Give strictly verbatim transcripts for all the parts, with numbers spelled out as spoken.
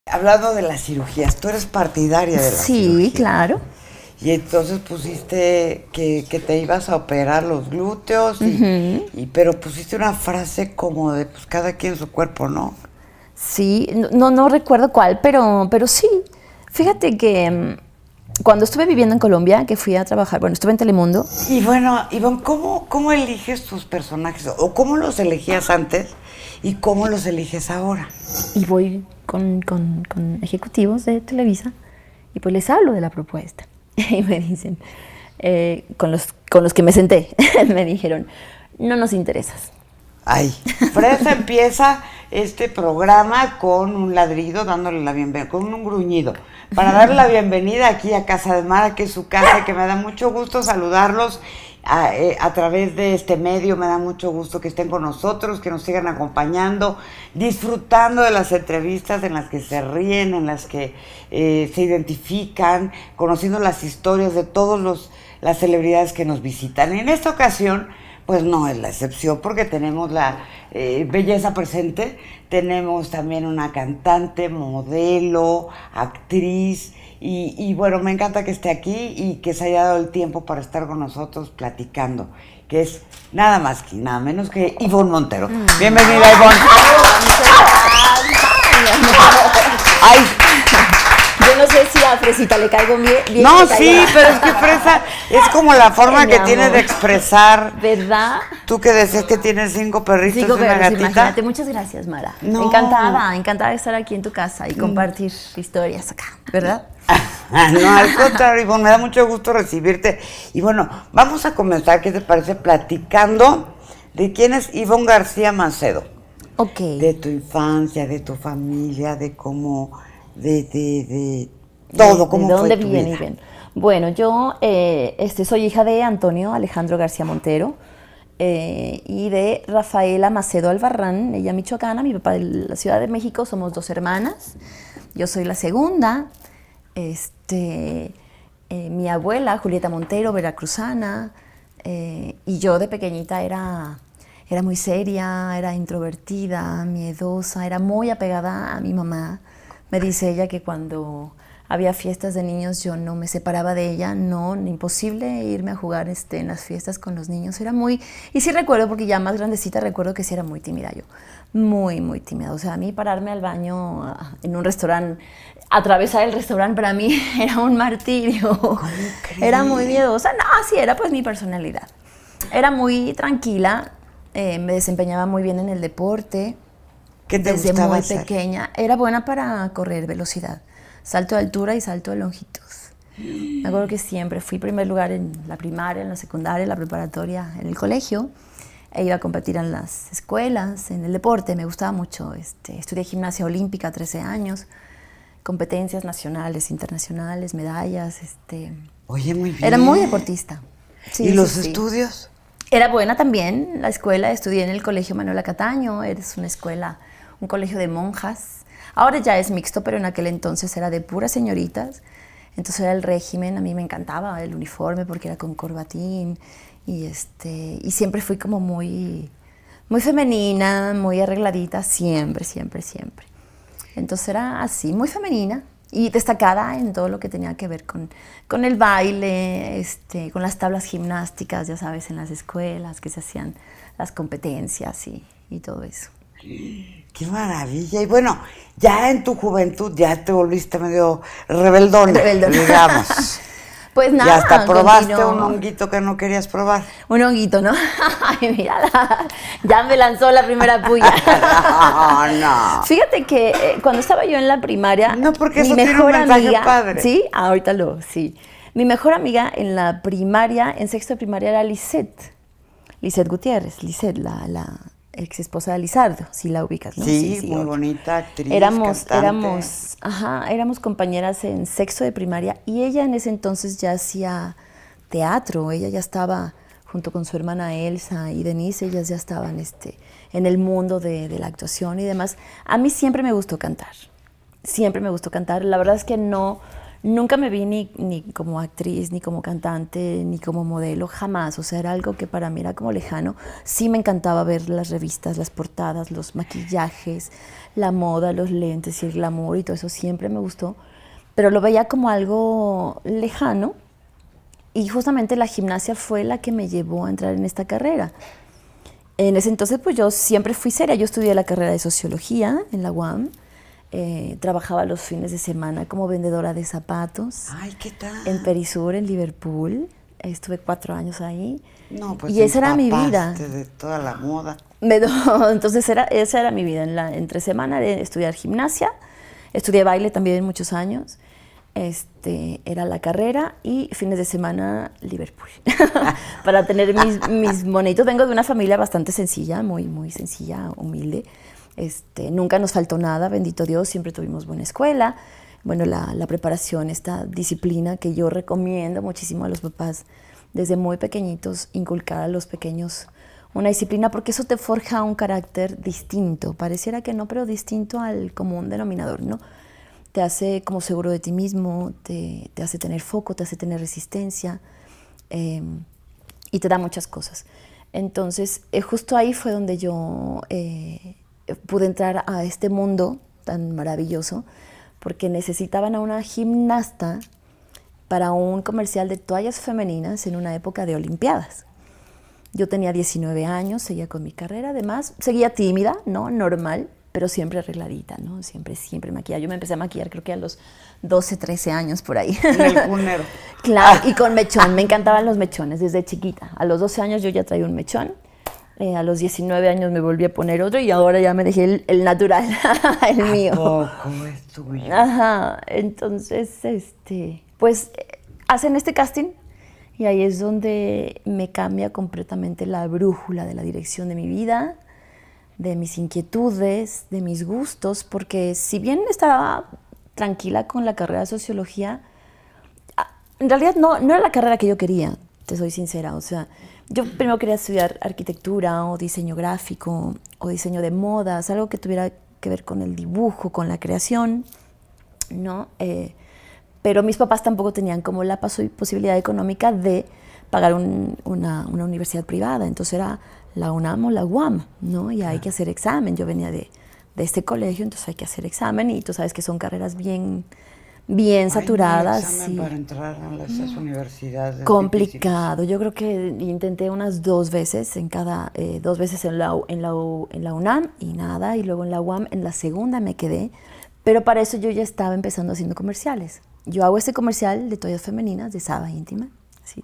Hablando de las cirugías, tú eres partidaria de las Sí, cirugías. Sí, claro. Y entonces pusiste que, que te ibas a operar los glúteos, y, uh-huh. y, pero pusiste una frase como de pues cada quien su cuerpo, ¿no? Sí, no, no recuerdo cuál, pero, pero sí. Fíjate que cuando estuve viviendo en Colombia, que fui a trabajar, bueno, estuve en Telemundo. Y bueno, Ivonne, ¿cómo, cómo eliges tus personajes? ¿O cómo los elegías antes y cómo los eliges ahora? Y voy con, con, con ejecutivos de Televisa y pues les hablo de la propuesta. Y me dicen, eh, con, los, con los que me senté, me dijeron, no nos interesas. Ay, Fresa empieza este programa con un ladrido, dándole la bienvenida, con un gruñido, para darle la bienvenida aquí a Casa de Mara, que es su casa, y que me da mucho gusto saludarlos a, eh, a través de este medio. Me da mucho gusto que estén con nosotros, que nos sigan acompañando, disfrutando de las entrevistas en las que se ríen, en las que eh, se identifican, conociendo las historias de todas las celebridades que nos visitan. Y en esta ocasión, pues no es la excepción, porque tenemos la eh, belleza presente, tenemos también una cantante, modelo, actriz, y, y bueno, me encanta que esté aquí y que se haya dado el tiempo para estar con nosotros platicando, que es nada más que nada menos que Ivonne Montero. Mm. Bienvenida, Ivonne. Ay, yo no sé si a Fresita le caigo bien. bien no, sí, pero es que Fresa es como la forma que tiene de expresar. ¿Verdad? Tú que decías que tienes cinco perritos cinco y una perros, gatita. Imagínate. Muchas gracias, Mara. No. Encantada, encantada de estar aquí en tu casa y compartir mm. historias acá, ¿verdad? No, al contrario, Ivonne, me da mucho gusto recibirte. Y bueno, vamos a comenzar, ¿qué te parece? Platicando de quién es Ivonne García Macedo. Ok. De tu infancia, de tu familia, de cómo... De, de, de todo, ¿cómo ¿De dónde fue tu viene? vida? Bueno, yo eh, este, soy hija de Antonio Alejandro García Montero eh, y de Rafaela Macedo Albarrán, ella michoacana, mi papá de la Ciudad de México, somos dos hermanas, yo soy la segunda, este, eh, mi abuela Julieta Montero, veracruzana, eh, y yo de pequeñita era... Era muy seria, era introvertida, miedosa, era muy apegada a mi mamá. Me dice ella que cuando había fiestas de niños yo no me separaba de ella, no, imposible irme a jugar este, en las fiestas con los niños. Era muy, y sí recuerdo, porque ya más grandecita recuerdo que sí era muy tímida yo, muy, muy tímida. O sea, a mí pararme al baño en un restaurante, atravesar el restaurante para mí era un martirio. ¿Cómo crees? Era muy miedosa, no, sí, era pues mi personalidad. Era muy tranquila. Eh, me desempeñaba muy bien en el deporte. ¿Qué te desde gustaba muy hacer? pequeña. Era buena para correr velocidad, salto de altura y salto de longitud. Me acuerdo que siempre fui primer lugar en la primaria, en la secundaria, en la preparatoria, en el colegio. E iba a competir en las escuelas, en el deporte. Me gustaba mucho. Este, estudié gimnasia olímpica a trece años, competencias nacionales, internacionales, medallas. Este, Oye, muy bien. Era muy deportista. Sí, ¿Y sí, los sí. estudios? Era buena también, la escuela, estudié en el Colegio Manuela Cataño, es una escuela, un colegio de monjas. Ahora ya es mixto, pero en aquel entonces era de puras señoritas. Entonces era el régimen, a mí me encantaba el uniforme porque era con corbatín. Y, este, y siempre fui como muy, muy femenina, muy arregladita, siempre, siempre, siempre. Entonces era así, muy femenina. Y destacada en todo lo que tenía que ver con, con el baile, este, con las tablas gimnásticas, ya sabes, en las escuelas que se hacían las competencias y, y todo eso. ¡Qué maravilla! Y bueno, ya en tu juventud ya te volviste medio rebeldona, Rebeldona. digamos. Pues nada, y hasta probaste continuó. un honguito que no querías probar. Un honguito, ¿no? Ay, mira, ya me lanzó la primera puya. No, no. Fíjate que eh, cuando estaba yo en la primaria, no, porque mi eso mejor tiene un mensaje amiga, padre. Sí, ah, ahorita lo, sí. Mi mejor amiga en la primaria, en sexto de primaria, era Lisette. Lisette Gutiérrez, Lisette, la, la ex esposa de Lizardo, si la ubicas, ¿no? Sí, sí, sí muy obvio. bonita actriz, Éramos, cantante. éramos, ajá, éramos compañeras en sexto de primaria y ella en ese entonces ya hacía teatro, ella ya estaba junto con su hermana Elsa y Denise, ellas ya estaban este, en el mundo de, de la actuación y demás. A mí siempre me gustó cantar, siempre me gustó cantar, la verdad es que no, Nunca me vi ni, ni como actriz, ni como cantante, ni como modelo, jamás. O sea, era algo que para mí era como lejano. Sí me encantaba ver las revistas, las portadas, los maquillajes, la moda, los lentes y el glamour y todo eso siempre me gustó. Pero lo veía como algo lejano y justamente la gimnasia fue la que me llevó a entrar en esta carrera. En ese entonces pues yo siempre fui seria. Yo estudié la carrera de sociología en la U A M. Eh, trabajaba los fines de semana como vendedora de zapatos. Ay, ¿qué tal? En Perisur, en Liverpool. Estuve cuatro años ahí. No, pues y esa era mi vida. De toda la moda. Me do, entonces era, esa era mi vida. En la, entre semana de estudiar gimnasia, estudié baile también muchos años. Este, era la carrera y fines de semana Liverpool. Para tener mis, mis monitos. Vengo de una familia bastante sencilla, muy, muy sencilla, humilde. Este, nunca nos faltó nada, bendito Dios, siempre tuvimos buena escuela. Bueno, la, la preparación, esta disciplina que yo recomiendo muchísimo a los papás desde muy pequeñitos, inculcar a los pequeños una disciplina porque eso te forja un carácter distinto, pareciera que no, pero distinto al común denominador, ¿no? Te hace como seguro de ti mismo, te, te hace tener foco, te hace tener resistencia eh, y te da muchas cosas. Entonces, eh, justo ahí fue donde yo eh, pude entrar a este mundo tan maravilloso porque necesitaban a una gimnasta para un comercial de toallas femeninas en una época de Olimpiadas. Yo tenía diecinueve años, seguía con mi carrera, además seguía tímida, ¿no? Normal, pero siempre arregladita, ¿no? Siempre, siempre maquillada. Yo me empecé a maquillar creo que a los doce, trece años por ahí. En el cunero. Claro, y con mechón, me encantaban los mechones desde chiquita. A los doce años yo ya traía un mechón. Eh, a los diecinueve años me volví a poner otro y ahora ya me dejé el, el natural, el mío. ¿A poco es tuyo? Ajá, entonces, este, pues hacen este casting y ahí es donde me cambia completamente la brújula de la dirección de mi vida, de mis inquietudes, de mis gustos, porque si bien estaba tranquila con la carrera de sociología, en realidad no, no era la carrera que yo quería, te soy sincera, o sea, yo primero quería estudiar arquitectura o diseño gráfico o diseño de modas, algo que tuviera que ver con el dibujo, con la creación, ¿no? Eh, pero mis papás tampoco tenían como la posibilidad económica de pagar un, una, una universidad privada, entonces era la UNAM o la U A M, ¿no? Y hay que hacer examen, yo venía de, de este colegio, entonces hay que hacer examen y tú sabes que son carreras bien... bien saturadas. Hay un examen sí. para entrar a esas universidades. Complicado. Yo creo que intenté unas dos veces, en cada, eh, dos veces en la, en, la, en la UNAM y nada, y luego en la U A M, en la segunda me quedé, pero para eso yo ya estaba empezando haciendo comerciales. Yo hago este comercial de toallas femeninas, de Saba Íntima, ¿sí?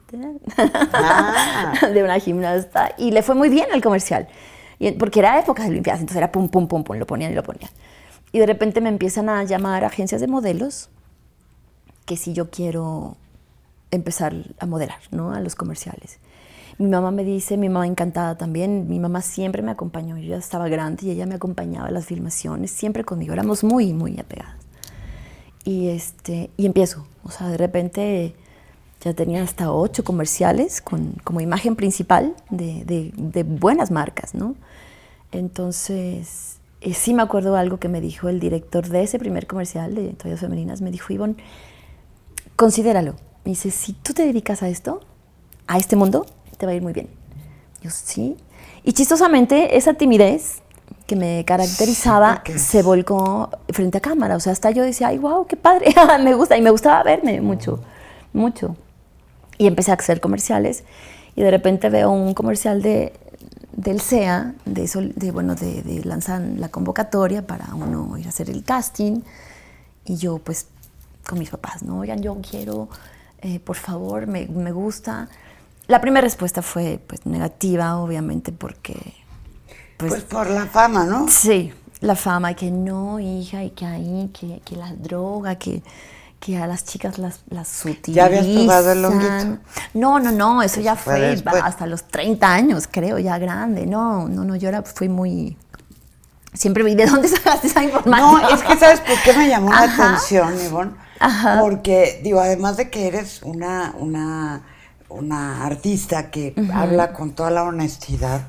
Ah. De una gimnasta, y le fue muy bien al comercial, y, porque era época de Olimpiadas, entonces era pum, pum, pum, pum, lo ponían y lo ponían. Y de repente me empiezan a llamar agencias de modelos, que si yo quiero empezar a modelar, ¿no? A los comerciales. Mi mamá me dice, mi mamá encantada también, mi mamá siempre me acompañó, yo ya estaba grande y ella me acompañaba a las filmaciones, siempre conmigo, éramos muy, muy apegadas. Y, este, y empiezo, o sea, de repente ya tenía hasta ocho comerciales con, como imagen principal de, de, de buenas marcas, ¿no? Entonces, eh, sí me acuerdo algo que me dijo el director de ese primer comercial de toallas femeninas, me dijo, Ivonne, considéralo. Me dice, si tú te dedicas a esto, a este mundo, te va a ir muy bien. Yo, sí. Y chistosamente, esa timidez que me caracterizaba sí, se volcó frente a cámara. O sea, hasta yo decía, ay, wow, qué padre, me gusta. Y me gustaba verme mucho, mucho. Y empecé a hacer comerciales. Y de repente veo un comercial de, del C E A, de, eso, de, bueno, de, de lanzar la convocatoria para uno ir a hacer el casting. Y yo, pues, con mis papás, ¿no? Oigan, yo quiero, eh, por favor, me, me gusta. La primera respuesta fue, pues, negativa, obviamente, porque... Pues, pues por la fama, ¿no? Sí, la fama, que no, hija, y que ahí, que, que la droga, que, que a las chicas las, las utilizan. ¿Ya habías probado el honguito? No, no, no, eso ya fue después. hasta los treinta años, creo, ya grande. No, no, no, yo era, fui muy... Siempre vi, ¿de dónde sacaste esa información? No, es que ¿sabes por qué me llamó Ajá. la atención, Ivonne? Ajá. Porque, digo, además de que eres una, una, una artista que uh-huh. habla con toda la honestidad,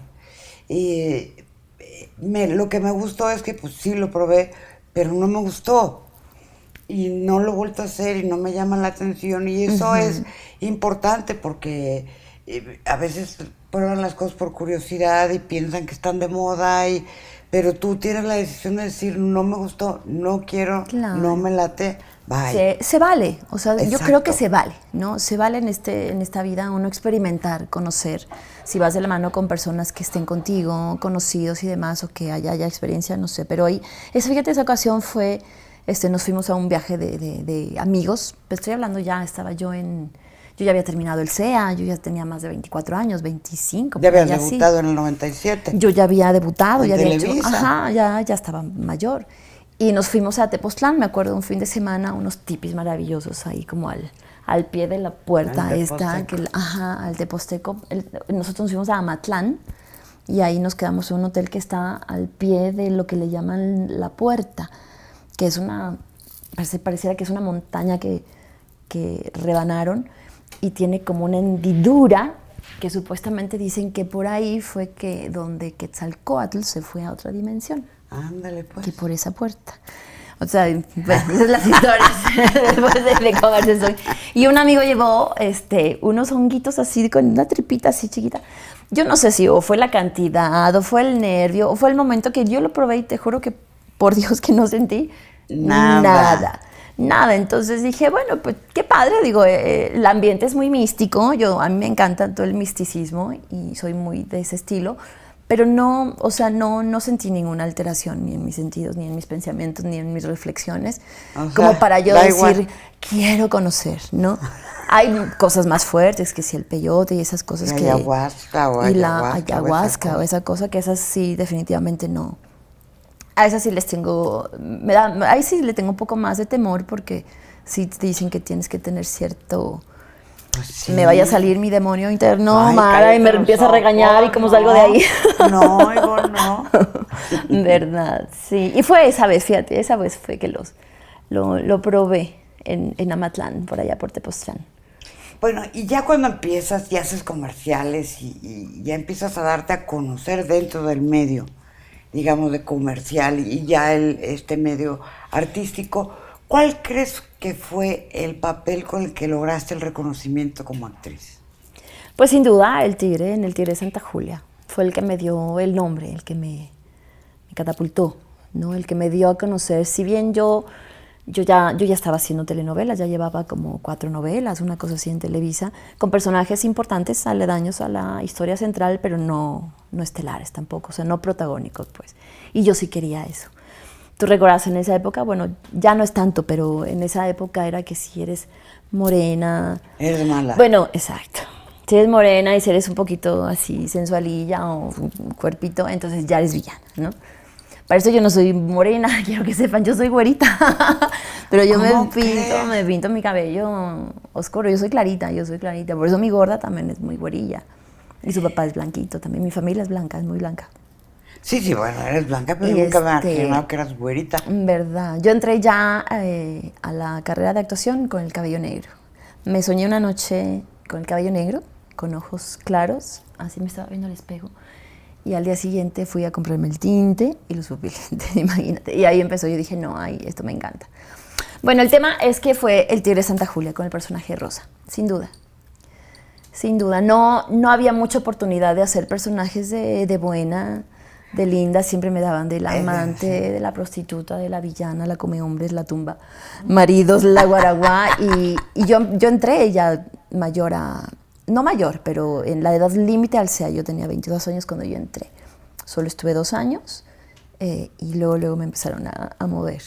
y me, lo que me gustó es que, pues sí, lo probé, pero no me gustó. y no lo he vuelto a hacer y no me llama la atención, y eso uh-huh. es importante porque eh, a veces prueban las cosas por curiosidad y piensan que están de moda, y, pero tú tienes la decisión de decir, no me gustó, no quiero, claro. no me late. Se, se vale, o sea, Exacto. yo creo que se vale, ¿no? Se vale en, este, en esta vida uno experimentar, conocer, si vas de la mano con personas que estén contigo, conocidos y demás, o que haya, haya experiencia, no sé, pero hoy, esa, fíjate, esa ocasión fue, este, nos fuimos a un viaje de, de, de amigos, pero estoy hablando ya, estaba yo en, yo ya había terminado el C E A, yo ya tenía más de veinticuatro años, veinticinco. Ya habías debutado así. En el noventa y siete. Yo ya había debutado, en ya Televisa. había hecho, ajá, ya, ya estaba mayor. Y nos fuimos a Tepoztlán, me acuerdo, un fin de semana, unos tipis maravillosos ahí como al, al pie de la puerta esta, que, ajá, al Teposteco. El, nosotros nos fuimos a Amatlán y ahí nos quedamos en un hotel que está al pie de lo que le llaman la puerta, que es una, parece, pareciera que es una montaña que, que rebanaron y tiene como una hendidura que supuestamente dicen que por ahí fue que donde Quetzalcóatl se fue a otra dimensión. Ándale, pues. Que por esa puerta. O sea, pues, esas son las historias después de, de conversación. Y un amigo llevó este, unos honguitos así, con una tripita así chiquita. Yo no sé si o fue la cantidad, o fue el nervio, o fue el momento que yo lo probé y te juro que, por Dios, que no sentí nada. Nada. Nada. Entonces dije, bueno, pues qué padre. Digo, eh, el ambiente es muy místico. Yo, a mí me encanta todo el misticismo y soy muy de ese estilo. Pero no, o sea, no, no sentí ninguna alteración ni en mis sentidos, ni en mis pensamientos, ni en mis reflexiones, o sea, como para yo decir, igual. Quiero conocer, ¿no? Hay cosas más fuertes, que si el peyote y esas cosas la que... Ayahuasca o y la ayahuasca, ayahuasca o esa, o esa cosa, que esas sí definitivamente no. A esas sí les tengo, me da, ahí sí le tengo un poco más de temor porque sí te dicen que tienes que tener cierto... Sí. Me vaya a salir mi demonio interno, Ay, Mara, y me empieza ojos, a regañar y cómo no, salgo de ahí. No, igual no. Verdad, sí. Y fue esa vez, fíjate, esa vez fue que los, lo, lo probé en, en Amatlán, por allá por Tepoztlán. Bueno, y ya cuando empiezas y haces comerciales y, y ya empiezas a darte a conocer dentro del medio, digamos, de comercial y ya el, este medio artístico, ¿cuál crees que fue el papel con el que lograste el reconocimiento como actriz? Pues sin duda El Tigre, en El Tigre de Santa Julia. Fue el que me dio el nombre, el que me, me catapultó, ¿no? El que me dio a conocer. Si bien yo, yo, ya, yo ya estaba haciendo telenovelas, ya llevaba como cuatro novelas, una cosa así en Televisa, con personajes importantes, aledaños a la historia central, pero no, no estelares tampoco, o sea, no protagónicos, pues. Y yo sí quería eso. Tú recuerdas en esa época, bueno, ya no es tanto, pero en esa época era que si eres morena... Eres mala. Bueno, exacto. Si eres morena y si eres un poquito así sensualilla o un cuerpito, entonces ya eres villana, ¿no? Para eso yo no soy morena, quiero que sepan, yo soy güerita. Pero yo me pinto, crees? me pinto mi cabello oscuro, yo soy clarita, yo soy clarita. Por eso mi gorda también es muy güerilla. Y su papá es blanquito también, mi familia es blanca, es muy blanca. Sí, sí, bueno, eres blanca, pero y nunca este, me imaginaba que eras güerita. Verdad. Yo entré ya eh, a la carrera de actuación con el cabello negro. Me soñé una noche con el cabello negro, con ojos claros, así me estaba viendo al espejo. Y al día siguiente fui a comprarme el tinte y los pupilentes, imagínate. Y ahí empezó, yo dije, no, ay, esto me encanta. Bueno, el tema es que fue El Tigre de Santa Julia con el personaje Rosa, sin duda. Sin duda. No, no había mucha oportunidad de hacer personajes de, de buena... de linda, siempre me daban del amante, de la prostituta, de la villana, la come hombres, la tumba maridos, la guaraguá, y, y yo, yo entré ya mayor a, no mayor, pero en la edad límite al C E A, yo tenía veintidós años cuando yo entré, solo estuve dos años, eh, y luego, luego me empezaron a, a mover.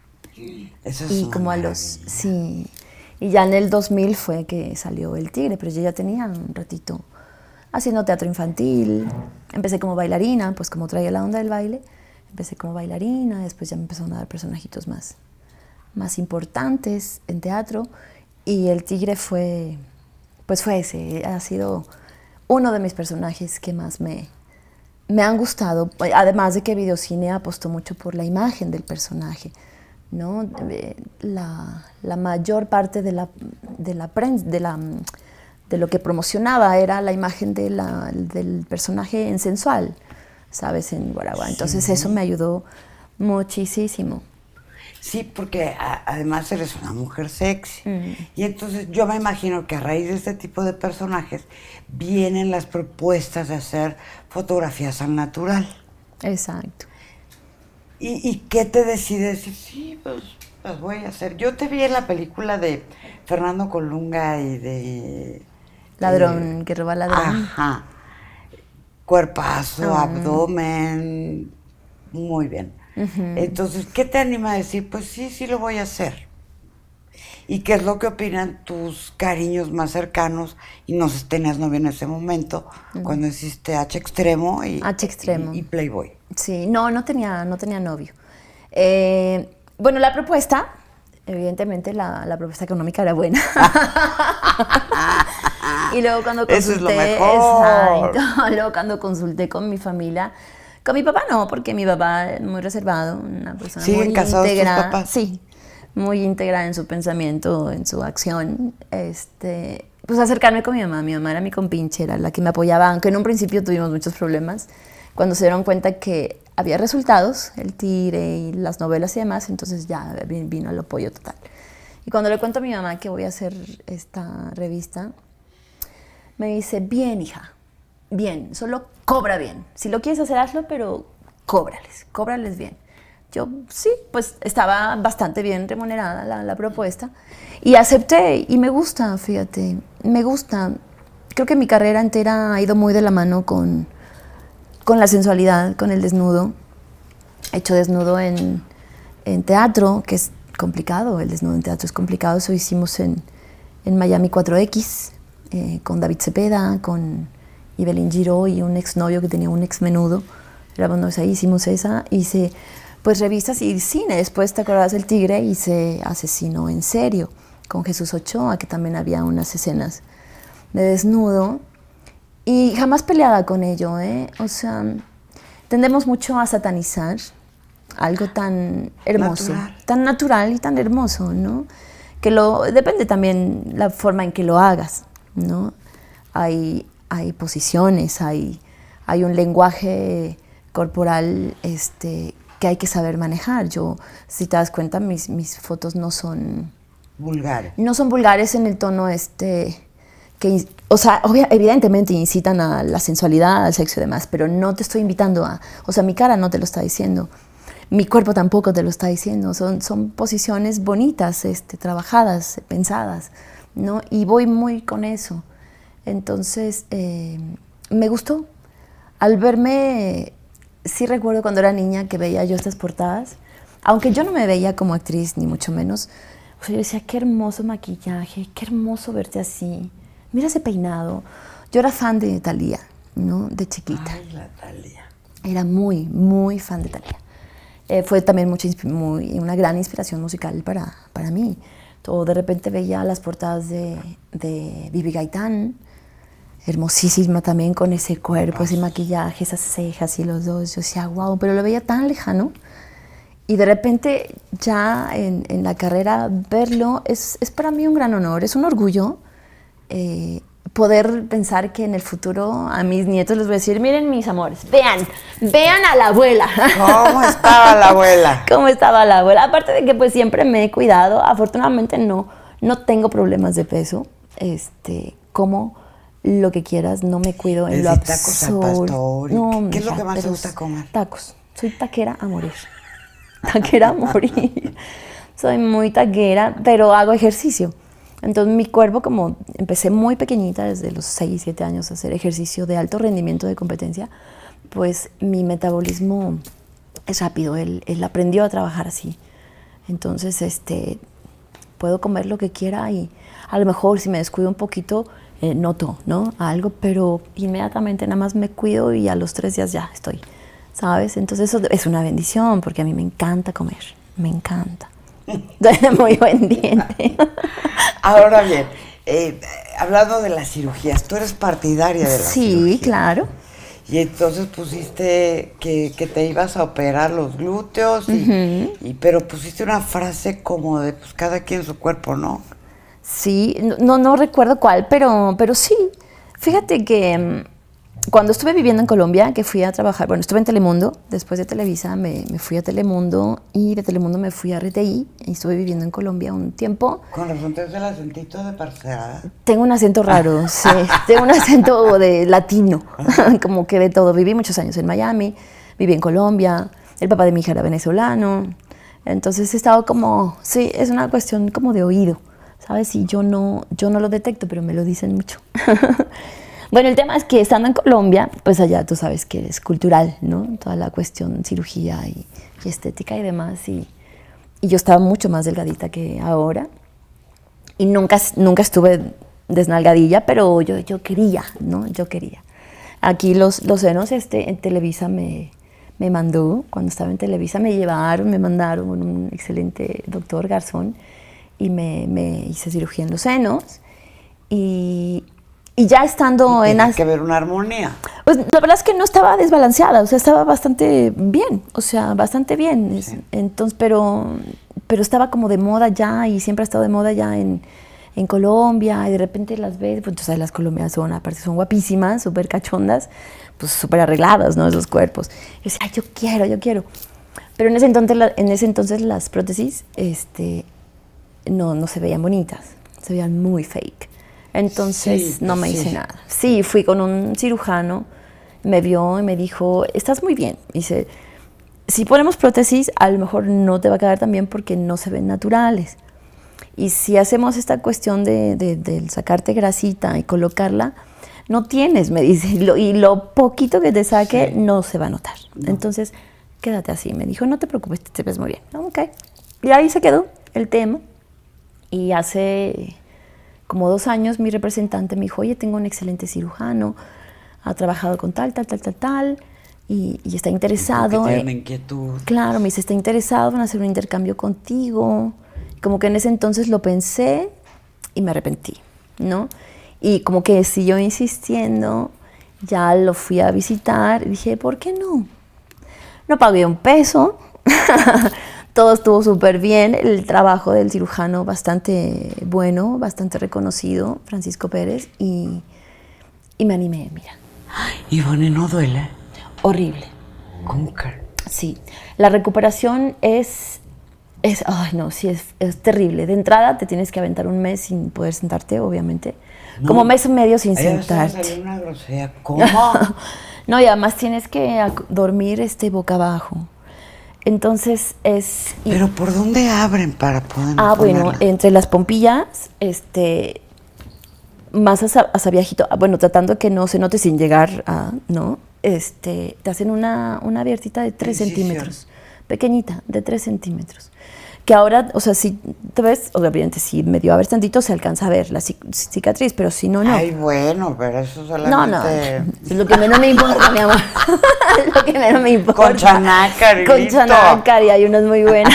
Eso es y como a los, sí, y ya en el dos mil fue que salió El Tigre, pero yo ya tenía un ratito haciendo teatro infantil. Empecé como bailarina, pues como traía la onda del baile, empecé como bailarina, después ya me empezaron a dar personajitos más, más importantes en teatro, y El Tigre fue, pues fue ese, ha sido uno de mis personajes que más me, me han gustado, además de que Videocine apostó mucho por la imagen del personaje, ¿no? La, la mayor parte de la, de la prensa, de la... de lo que promocionaba era la imagen de la, del personaje en sensual, ¿sabes? En Guaraguá. Entonces sí. Eso me ayudó muchísimo. Sí, porque a, además eres una mujer sexy. Mm. Y entonces yo me imagino que a raíz de este tipo de personajes vienen las propuestas de hacer fotografías al natural. Exacto. ¿Y, y qué te decides decir? Sí, pues las voy a hacer. Yo te vi en la película de Fernando Colunga y de... Ladrón, eh, que roba ladrón. Ajá. Cuerpazo, Ah. abdomen, muy bien. Uh-huh. Entonces, ¿qué te anima a decir? Pues sí, sí lo voy a hacer. ¿Y qué es lo que opinan tus cariños más cercanos? Y no sé si tenías novio en ese momento, uh-huh. cuando hiciste H Extremo y, H Extremo. y, y Playboy. Sí, no, no tenía, no tenía novio. Eh, bueno, la propuesta, evidentemente la, la propuesta económica era buena. Y luego cuando consulté, eso es lo mejor. Exacto, luego cuando consulté con mi familia, con mi papá no, porque mi papá es muy reservado, una persona ¿Siguen muy casados íntegra, tus papás? Sí, muy íntegra en su pensamiento, en su acción. Este, pues acercarme con mi mamá, mi mamá era mi compinche, era la que me apoyaba, aunque en un principio tuvimos muchos problemas. Cuando se dieron cuenta que había resultados, el Tigre y las novelas y demás, entonces ya vino el apoyo total. Y cuando le cuento a mi mamá que voy a hacer esta revista, me dice, bien, hija, bien, solo cobra bien. Si lo quieres hacer, hazlo, pero cóbrales, cóbrales bien. Yo, sí, pues estaba bastante bien remunerada la, la propuesta y acepté y me gusta, fíjate, me gusta. Creo que mi carrera entera ha ido muy de la mano con, con la sensualidad, con el desnudo. He hecho desnudo en, en teatro, que es complicado, el desnudo en teatro es complicado. Eso hicimos en, en Miami cuatro equis, eh, con David Cepeda, con Ibelín Giró y un exnovio que tenía un ex menudo. Grabamos ahí, hicimos esa, hice pues revistas y cine. Después, ¿te acuerdas del Tigre? Hice Asesino en serio, con Jesús Ochoa, que también había unas escenas de desnudo. Y jamás peleada con ello, ¿eh? O sea, tendemos mucho a satanizar algo tan hermoso, natural. tan natural y tan hermoso, ¿no? Que lo, depende también la forma en que lo hagas, ¿no? Hay, hay posiciones, hay, hay un lenguaje corporal este, que hay que saber manejar. Yo, si te das cuenta, mis, mis fotos no son... vulgares. No son vulgares en el tono este... que, o sea, obvia, evidentemente incitan a la sensualidad, al sexo y demás, pero no te estoy invitando a... O sea, mi cara no te lo está diciendo. Mi cuerpo tampoco te lo está diciendo. Son, son posiciones bonitas, este, trabajadas, pensadas, ¿no? Y voy muy con eso. Entonces, eh, me gustó. Al verme, sí recuerdo cuando era niña que veía yo estas portadas, aunque yo no me veía como actriz, ni mucho menos. O sea, yo decía, qué hermoso maquillaje, qué hermoso verte así. Mira ese peinado. Yo era fan de Thalía, ¿no? De chiquita. Ay, la Thalía. Era muy, muy fan de Thalía. Eh, fue también mucha, muy, una gran inspiración musical para, para mí. O de repente veía las portadas de, de Bibi Gaitán, hermosísima también, con ese cuerpo, ese maquillaje, esas cejas y los dos. Yo decía, wow, pero lo veía tan lejano. Y de repente ya en, en la carrera verlo es, es para mí un gran honor, es un orgullo. Eh, poder pensar que en el futuro a mis nietos les voy a decir, miren mis amores, vean, vean a la abuela. ¿Cómo estaba la abuela? ¿Cómo estaba la abuela? Aparte de que pues siempre me he cuidado, afortunadamente no, no tengo problemas de peso, este, como lo que quieras, no me cuido en ¿Es lo de tacos al pastor? No, ¿Qué es lo mija, que más te pero gusta comer? Tacos, soy taquera a morir, taquera a morir, soy muy taquera, pero hago ejercicio. Entonces mi cuerpo, como empecé muy pequeñita, desde los seis, siete años, a hacer ejercicio de alto rendimiento de competencia, pues mi metabolismo es rápido, él, él aprendió a trabajar así. Entonces este, puedo comer lo que quiera y a lo mejor si me descuido un poquito, eh, noto, ¿no? Algo, pero inmediatamente nada más me cuido y a los tres días ya estoy, ¿sabes? Entonces eso es una bendición porque a mí me encanta comer, me encanta. Muy buen diente. Ahora bien, eh, hablando de las cirugías, tú eres partidaria de las sí, cirugías. Sí, claro. Y entonces pusiste que, que te ibas a operar los glúteos, y, uh-huh. y, pero pusiste una frase como de pues cada quien su cuerpo, ¿no? Sí, no, no recuerdo cuál, pero, pero sí. Fíjate que, cuando estuve viviendo en Colombia, que fui a trabajar, bueno, estuve en Telemundo, después de Televisa me, me fui a Telemundo y de Telemundo me fui a R T I y estuve viviendo en Colombia un tiempo. Con razón te hace el acentito de parcera. Tengo un acento raro, sí, tengo un acento de latino, como que de todo. Viví muchos años en Miami, viví en Colombia, el papá de mi hija era venezolano, entonces he estado como, sí, es una cuestión como de oído, ¿sabes? Y yo no, yo no lo detecto, pero me lo dicen mucho. Bueno, el tema es que estando en Colombia, pues allá tú sabes que es cultural, ¿no? Toda la cuestión cirugía y, y estética y demás. Y, y yo estaba mucho más delgadita que ahora. Y nunca, nunca estuve desnalgadilla, pero yo, yo quería, ¿no? Yo quería. Aquí los, los senos, este, en Televisa me, me mandó, cuando estaba en Televisa me llevaron, me mandaron con un excelente doctor Garzón y me, me hice cirugía en los senos. Y... Y ya estando y en... Tiene que ver una armonía. Pues la verdad es que no estaba desbalanceada, o sea, estaba bastante bien, o sea, bastante bien. Sí. Entonces, pero, pero estaba como de moda ya y siempre ha estado de moda ya en, en Colombia y de repente las ves, pues tú sabes, las colombianas son, aparte son guapísimas, súper cachondas, pues súper arregladas, ¿no? Esos cuerpos. Y yo decía, ay, yo quiero, yo quiero. Pero en ese entonces, en ese entonces las prótesis este, no, no se veían bonitas, se veían muy fake. Entonces sí, no me sí. hice nada. Sí, fui con un cirujano, me vio y me dijo, estás muy bien. Dice, si ponemos prótesis, a lo mejor no te va a quedar tan bien porque no se ven naturales. Y si hacemos esta cuestión de, de, de sacarte grasita y colocarla, no tienes, me dice, y lo, y lo poquito que te saque sí. no se va a notar. No. Entonces, quédate así. Me dijo, no te preocupes, te ves muy bien. Ok. Y ahí se quedó el tema. Y hace... como dos años, mi representante me dijo, oye, tengo un excelente cirujano, ha trabajado con tal, tal, tal, tal, tal, y, y está interesado. Tiene una inquietud. Claro, me dice, está interesado en hacer un intercambio contigo. Como que en ese entonces lo pensé y me arrepentí, ¿no? Y como que siguió insistiendo, ya lo fui a visitar, y dije, ¿por qué no? No pagué un peso. Todo estuvo súper bien, el trabajo del cirujano bastante bueno, bastante reconocido, Francisco Pérez, y, y me animé, mira. ¿Y Bonnie no duele? Horrible. ¿Cómo que? Sí, la recuperación es, es ay no, sí, es, es terrible. De entrada te tienes que aventar un mes sin poder sentarte, obviamente, no, como mes y medio sin sentarte. Una grosería. ¿Cómo? No, y además tienes que dormir este, boca abajo. Entonces es... ¿Pero por dónde abren para poder Ah, ponerla? Bueno, entre las pompillas, este, más hacia, hacia viajito, bueno, tratando de que no se note sin llegar a, ¿no? Este, te hacen una, una abiertita de tres centímetros, pequeñita, de tres centímetros. Que ahora, o sea, si te ves, obviamente si medio abres tantito se alcanza a ver la cicatriz, pero si no, no. Ay, bueno, pero eso solamente... No, no, es lo que menos me importa, mi amor. Lo que menos me importa. Con chanácar y Con listo. chanácar y hay unas muy buenas.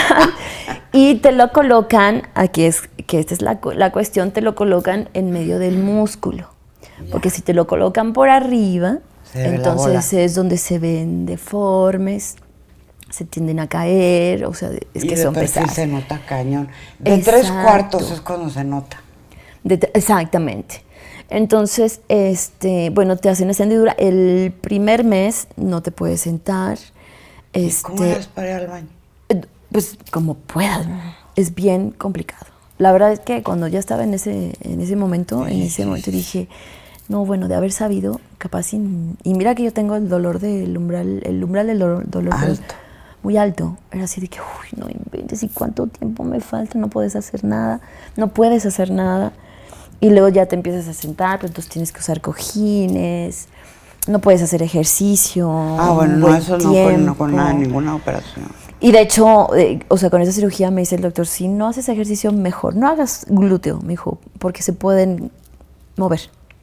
Y te lo colocan, aquí es, que esta es la, la cuestión, te lo colocan en medio del músculo. Ya. Porque si te lo colocan por arriba, entonces es donde se ven deformes, se tienden a caer, o sea, es y que son pesadas. Sí se nota cañón. De Exacto. tres cuartos es cuando se nota. De, exactamente. Entonces, este, bueno, te hacen esa hendidura. El primer mes no te puedes sentar. ¿Y este, cómo eres para ir al baño? Pues como puedas. Es bien complicado. La verdad es que cuando ya estaba en ese, en ese momento, sí, en ese sí, momento sí. dije, no, bueno, de haber sabido, capaz sin... Y mira que yo tengo el dolor del umbral, el umbral del dolor, dolor alto. Muy alto. Era así de que, uy, no inventes, ¿y cuánto tiempo me falta? No puedes hacer nada, no puedes hacer nada. Y luego ya te empiezas a sentar, pero entonces tienes que usar cojines, no puedes hacer ejercicio. Ah, bueno, no, eso no con, no con nada, ninguna operación. Y de hecho, eh, o sea, con esa cirugía me dice el doctor, si no haces ejercicio, mejor no hagas glúteo, me dijo, porque se pueden mover.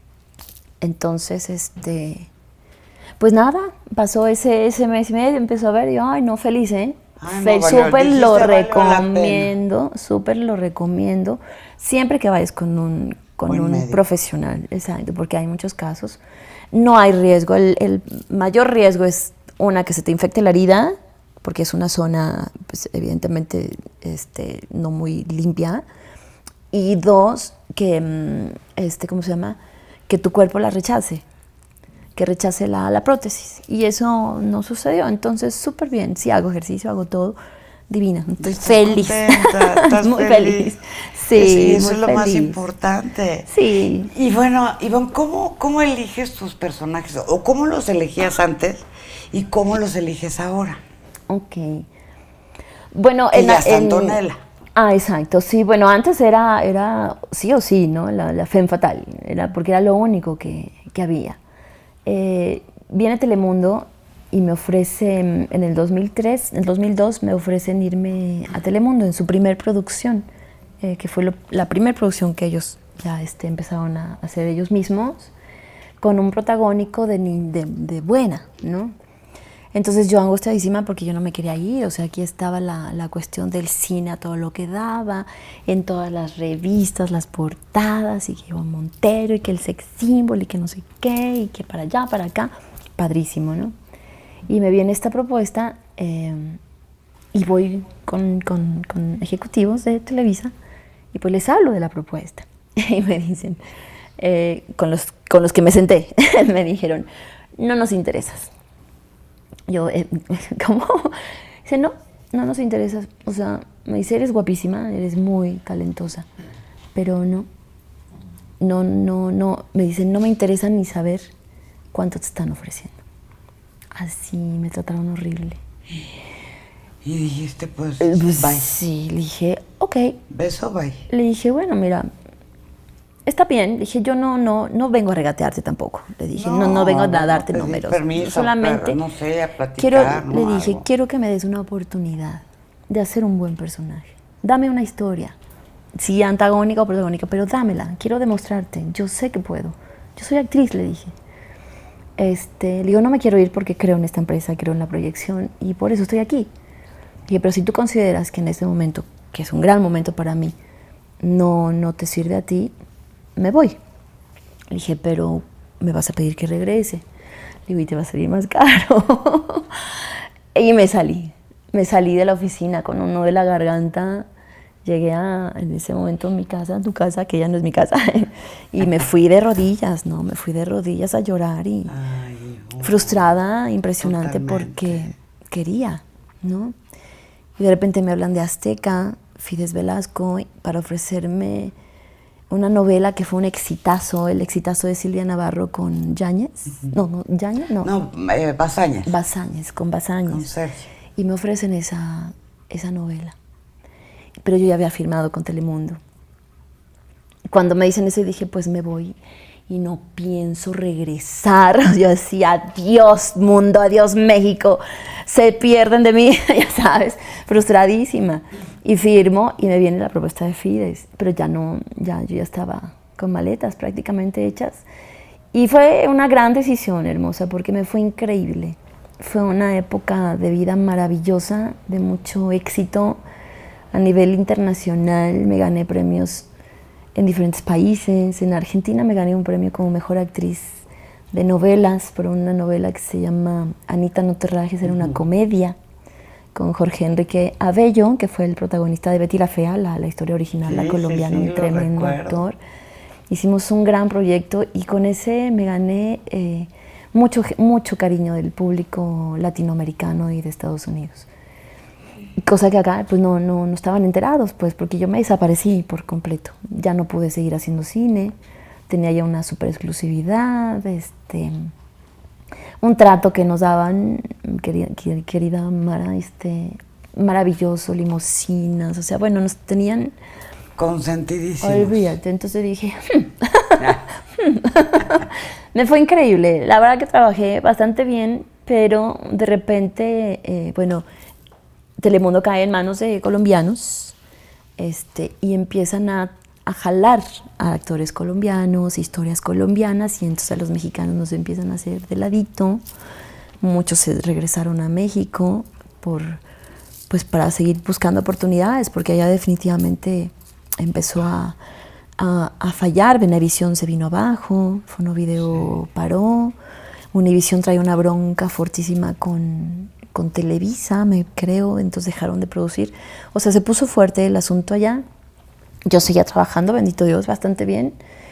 Entonces, este, pues nada, pasó ese, ese mes y medio, empezó a ver, y yo, ay, no, feliz, ¿eh? No, súper lo recomiendo, súper lo recomiendo, siempre que vayas con un, con un profesional, exacto, porque hay muchos casos, no hay riesgo, el, el mayor riesgo es, una, que se te infecte la herida, porque es una zona, pues, evidentemente, este, no muy limpia, y dos, que, este, ¿cómo se llama?, que tu cuerpo la rechace, que rechace la, la prótesis. Y eso no sucedió. Entonces, súper bien. Sí, hago ejercicio, hago todo. Divina. Estoy Estás feliz. contenta, estás muy feliz. feliz. Sí, es, eso muy es lo feliz. más importante. Sí. Y bueno, Ivonne, ¿cómo, ¿cómo eliges tus personajes? ¿O cómo los elegías antes y cómo los eliges ahora? Ok. Bueno, Que en, ya está en- Antonella. Ah, exacto, sí, bueno, antes era, era sí o sí, ¿no? La, la femme fatale, era, porque era lo único que, que había. Eh, viene Telemundo y me ofrecen, en el dos mil tres, en el dos mil dos me ofrecen irme a Telemundo en su primer producción, eh, que fue lo- la primera producción que ellos ya este, empezaron a hacer ellos mismos, con un protagónico de, ni- de, de buena, ¿no? Entonces yo angustiadísima porque yo no me quería ir, o sea, aquí estaba la, la cuestión del cine a todo lo que daba, en todas las revistas, las portadas, y que Ivonne Montero, y que el sex symbol, y que no sé qué, y que para allá, para acá, padrísimo, ¿no? Y me viene esta propuesta, eh, y voy con, con, con ejecutivos de Televisa, y pues les hablo de la propuesta, y me dicen, eh, con, los, con los que me senté, me dijeron, no nos interesas. Yo, eh, ¿cómo? Dice, no, no nos interesa. O sea, me dice, eres guapísima, eres muy talentosa, pero no, no, no, no. Me dice, no me interesa ni saber cuánto te están ofreciendo. Así me trataron horrible. Y dijiste, pues, Eh, pues, bye. sí, le dije, ok. Beso, bye. Le dije, bueno, mira, está bien. Le dije, yo no, no, no vengo a regatearte tampoco. Le dije, no, no, No, vengo a no, darte no pedí números. permiso, solamente pero, no sé, a platicar, quiero, ¿no? le dije, Algo. quiero que me des una oportunidad de hacer un buen personaje. Dame una historia, sí, antagónica o protagónica, pero dámela. Quiero demostrarte. Yo sé que puedo. Yo soy actriz, le dije. Este, le digo, no me quiero ir porque creo en esta empresa, creo en la proyección y por eso estoy aquí. Le dije, pero si tú consideras que en este momento, que es un gran momento para mí, no, no te sirve a ti, me voy. Le dije, pero me vas a pedir que regrese. Le digo, y te va a salir más caro. Y me salí. Me salí de la oficina con un nudo de la garganta. Llegué a, en ese momento, a mi casa, a tu casa, que ya no es mi casa. Y me fui de rodillas, ¿no? Me fui de rodillas a llorar y Ay, oh, frustrada, impresionante, totalmente. porque quería, ¿no? Y de repente me hablan de Azteca, Fides Velasco, para ofrecerme una novela que fue un exitazo, el exitazo de Silvia Navarro con Yáñez. No, no, Yáñez, no. No, eh, Bazañas. Bazáñez, con Bazáñez. Con Sergio. Y me ofrecen esa, esa novela. Pero yo ya había firmado con Telemundo. Cuando me dicen eso, dije, pues me voy y no pienso regresar. Yo decía, adiós mundo, adiós México, se pierden de mí, ya sabes, frustradísima. Y firmo y me viene la propuesta de Fides, pero ya no, ya yo ya estaba con maletas prácticamente hechas. Y fue una gran decisión, hermosa, porque me fue increíble. Fue una época de vida maravillosa, de mucho éxito a nivel internacional. Me gané premios en diferentes países. En Argentina me gané un premio como mejor actriz de novelas por una novela que se llama Anita, no te rajes, era una comedia con Jorge Enrique Abello, que fue el protagonista de Betty la Fea, la, la historia original, Sí, la sí, colombiana, sí, un lo tremendo recuerdo. actor. Hicimos un gran proyecto y con ese me gané eh, mucho, mucho cariño del público latinoamericano y de Estados Unidos. Cosa que acá pues no, no, no estaban enterados, pues, porque yo me desaparecí por completo. Ya no pude seguir haciendo cine, tenía ya una super exclusividad, este, un trato que nos daban, querida, querida Mara, este, maravilloso, limusinas, o sea, bueno, nos tenían... Consentidísimos. Olvídate, entonces dije, me fue increíble, la verdad que trabajé bastante bien, pero de repente, eh, bueno, Telemundo cae en manos de colombianos este, y empiezan a, a jalar a actores colombianos, historias colombianas, y entonces a los mexicanos nos empiezan a hacer de ladito. Muchos se regresaron a México por, pues, para seguir buscando oportunidades, porque allá definitivamente empezó a, a, a fallar. Venevisión se vino abajo, Fonovideo paró, Univisión trae una bronca fortísima con, con Televisa, me creo, entonces dejaron de producir. O sea, se puso fuerte el asunto allá. Yo seguía trabajando, bendito Dios, bastante bien,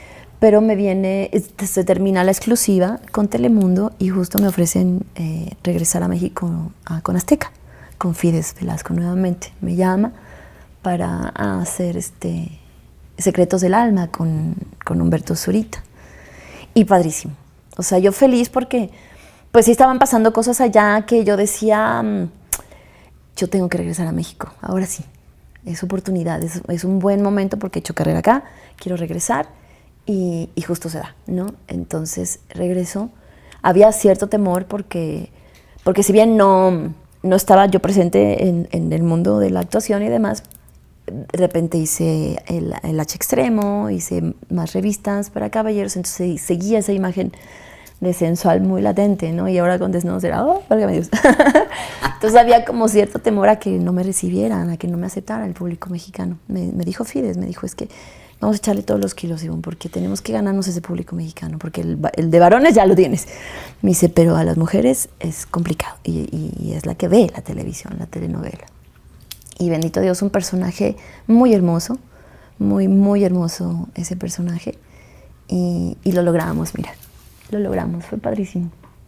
pero me viene, se termina la exclusiva con Telemundo y justo me ofrecen eh, regresar a México a, con Azteca, con Fides Velasco nuevamente. Me llama para hacer este Secretos del Alma con, con Humberto Zurita. Y padrísimo. O sea, yo feliz porque pues sí estaban pasando cosas allá que yo decía, yo tengo que regresar a México, ahora sí. Es oportunidad, es, es un buen momento porque he hecho carrera acá, quiero regresar. Y, y justo se da, ¿no? Entonces regreso. Había cierto temor porque, porque si bien no, no estaba yo presente en, en el mundo de la actuación y demás, de repente hice el, el H extremo, hice más revistas para caballeros, entonces seguía esa imagen de sensual muy latente, ¿no? Y ahora con desnudos era, oh, válgame Dios. Entonces había como cierto temor a que no me recibieran, a que no me aceptara el público mexicano. Me, me dijo Fides, me dijo, es que vamos a echarle todos los kilos, Ivonne, porque tenemos que ganarnos ese público mexicano, porque el, el de varones ya lo tienes. Me dice, pero a las mujeres es complicado, y, y, y es la que ve la televisión, la telenovela. Y bendito Dios, un personaje muy hermoso, muy, muy hermoso ese personaje, y, y lo logramos, mira, lo logramos, fue padrísimo.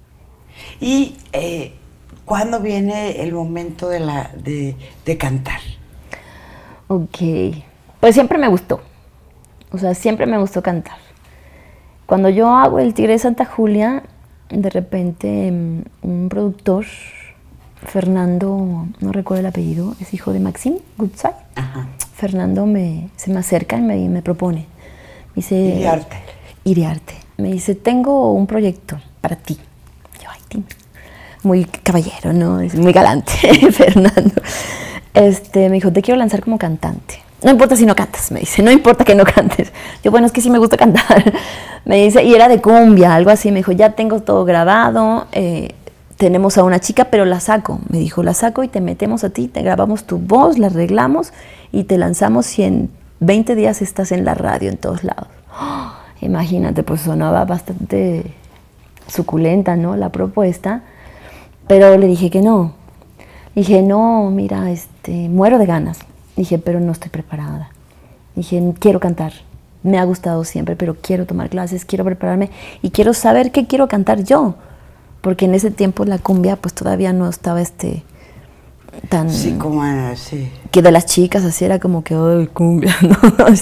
¿Y eh, cuándo viene el momento de, la, de, de cantar? Ok, pues siempre me gustó. O sea, siempre me gustó cantar. Cuando yo hago El Tigre de Santa Julia, de repente un productor, Fernando, no recuerdo el apellido, es hijo de Maxim Goodside. Ajá. Fernando me, se me acerca y me, me propone. Me dice, Iriarte. Iriarte. Me dice, tengo un proyecto para ti. Yo, ay, tío. Muy caballero, ¿no? Es muy galante, Fernando. Este, me dijo, te quiero lanzar como cantante. No importa si no cantas, me dice, no importa que no cantes. Yo, bueno, es que sí me gusta cantar. Me dice, y era de cumbia, algo así. Me dijo, ya tengo todo grabado, eh, tenemos a una chica, pero la saco. Me dijo, la saco y te metemos a ti, te grabamos tu voz, la arreglamos y te lanzamos y en veinte días estás en la radio, en todos lados. Oh, imagínate, pues sonaba bastante suculenta, ¿no? La propuesta, pero le dije que no. Dije, no, mira, este, muero de ganas. Dije, pero no estoy preparada. Dije, quiero cantar. Me ha gustado siempre, pero quiero tomar clases, quiero prepararme y quiero saber qué quiero cantar yo. Porque en ese tiempo la cumbia pues todavía no estaba este tan... Sí, como era, sí. Que de las chicas así era como que, ay, cumbia, ¿no?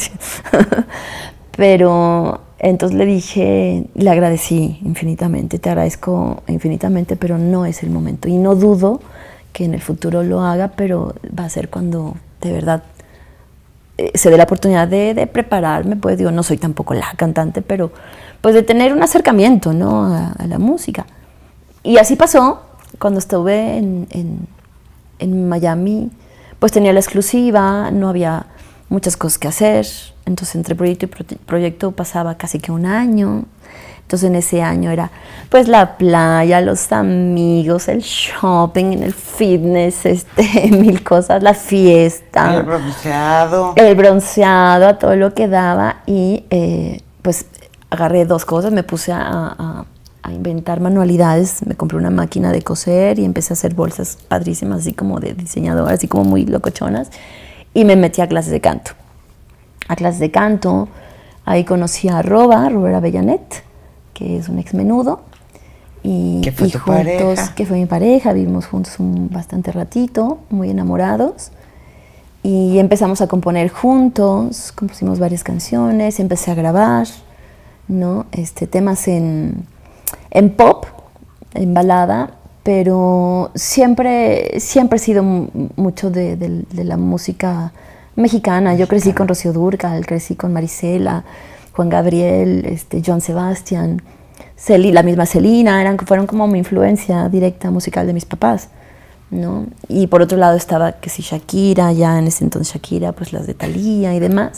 Pero entonces le dije, le agradecí infinitamente, te agradezco infinitamente, pero no es el momento. Y no dudo que en el futuro lo haga, pero va a ser cuando de verdad eh, se dé la oportunidad de, de prepararme, pues digo, no soy tampoco la cantante, pero pues de tener un acercamiento, ¿no? a, a la música. Y así pasó, cuando estuve en, en, en Miami, pues tenía la exclusiva, no había muchas cosas que hacer, entonces entre proyecto y pro proyecto pasaba casi que un año. Entonces en ese año era pues la playa, los amigos, el shopping, el fitness, este, mil cosas, la fiesta. El bronceado. El bronceado, a todo lo que daba y eh, pues agarré dos cosas, me puse a, a, a inventar manualidades, me compré una máquina de coser y empecé a hacer bolsas padrísimas, así como de diseñadora, así como muy locochonas y me metí a clases de canto. A clases de canto, ahí conocí a Roba, Robert Avellanet, que es un ex menudo, y, ¿Qué fue y tu juntos, pareja? que fue mi pareja, vivimos juntos un bastante ratito, muy enamorados, y empezamos a componer juntos, compusimos varias canciones, empecé a grabar, ¿no? este, temas en, en pop, en balada, pero siempre, siempre he sido mucho de, de, de la música mexicana. Yo crecí con Rocío Dúrcal, crecí con Marisela, Juan Gabriel, este, Joan Sebastián, Celi, la misma Celina, eran, fueron como mi influencia directa musical de mis papás, ¿no? Y por otro lado estaba, que sí, Shakira, ya en ese entonces Shakira, pues las de Thalía y demás.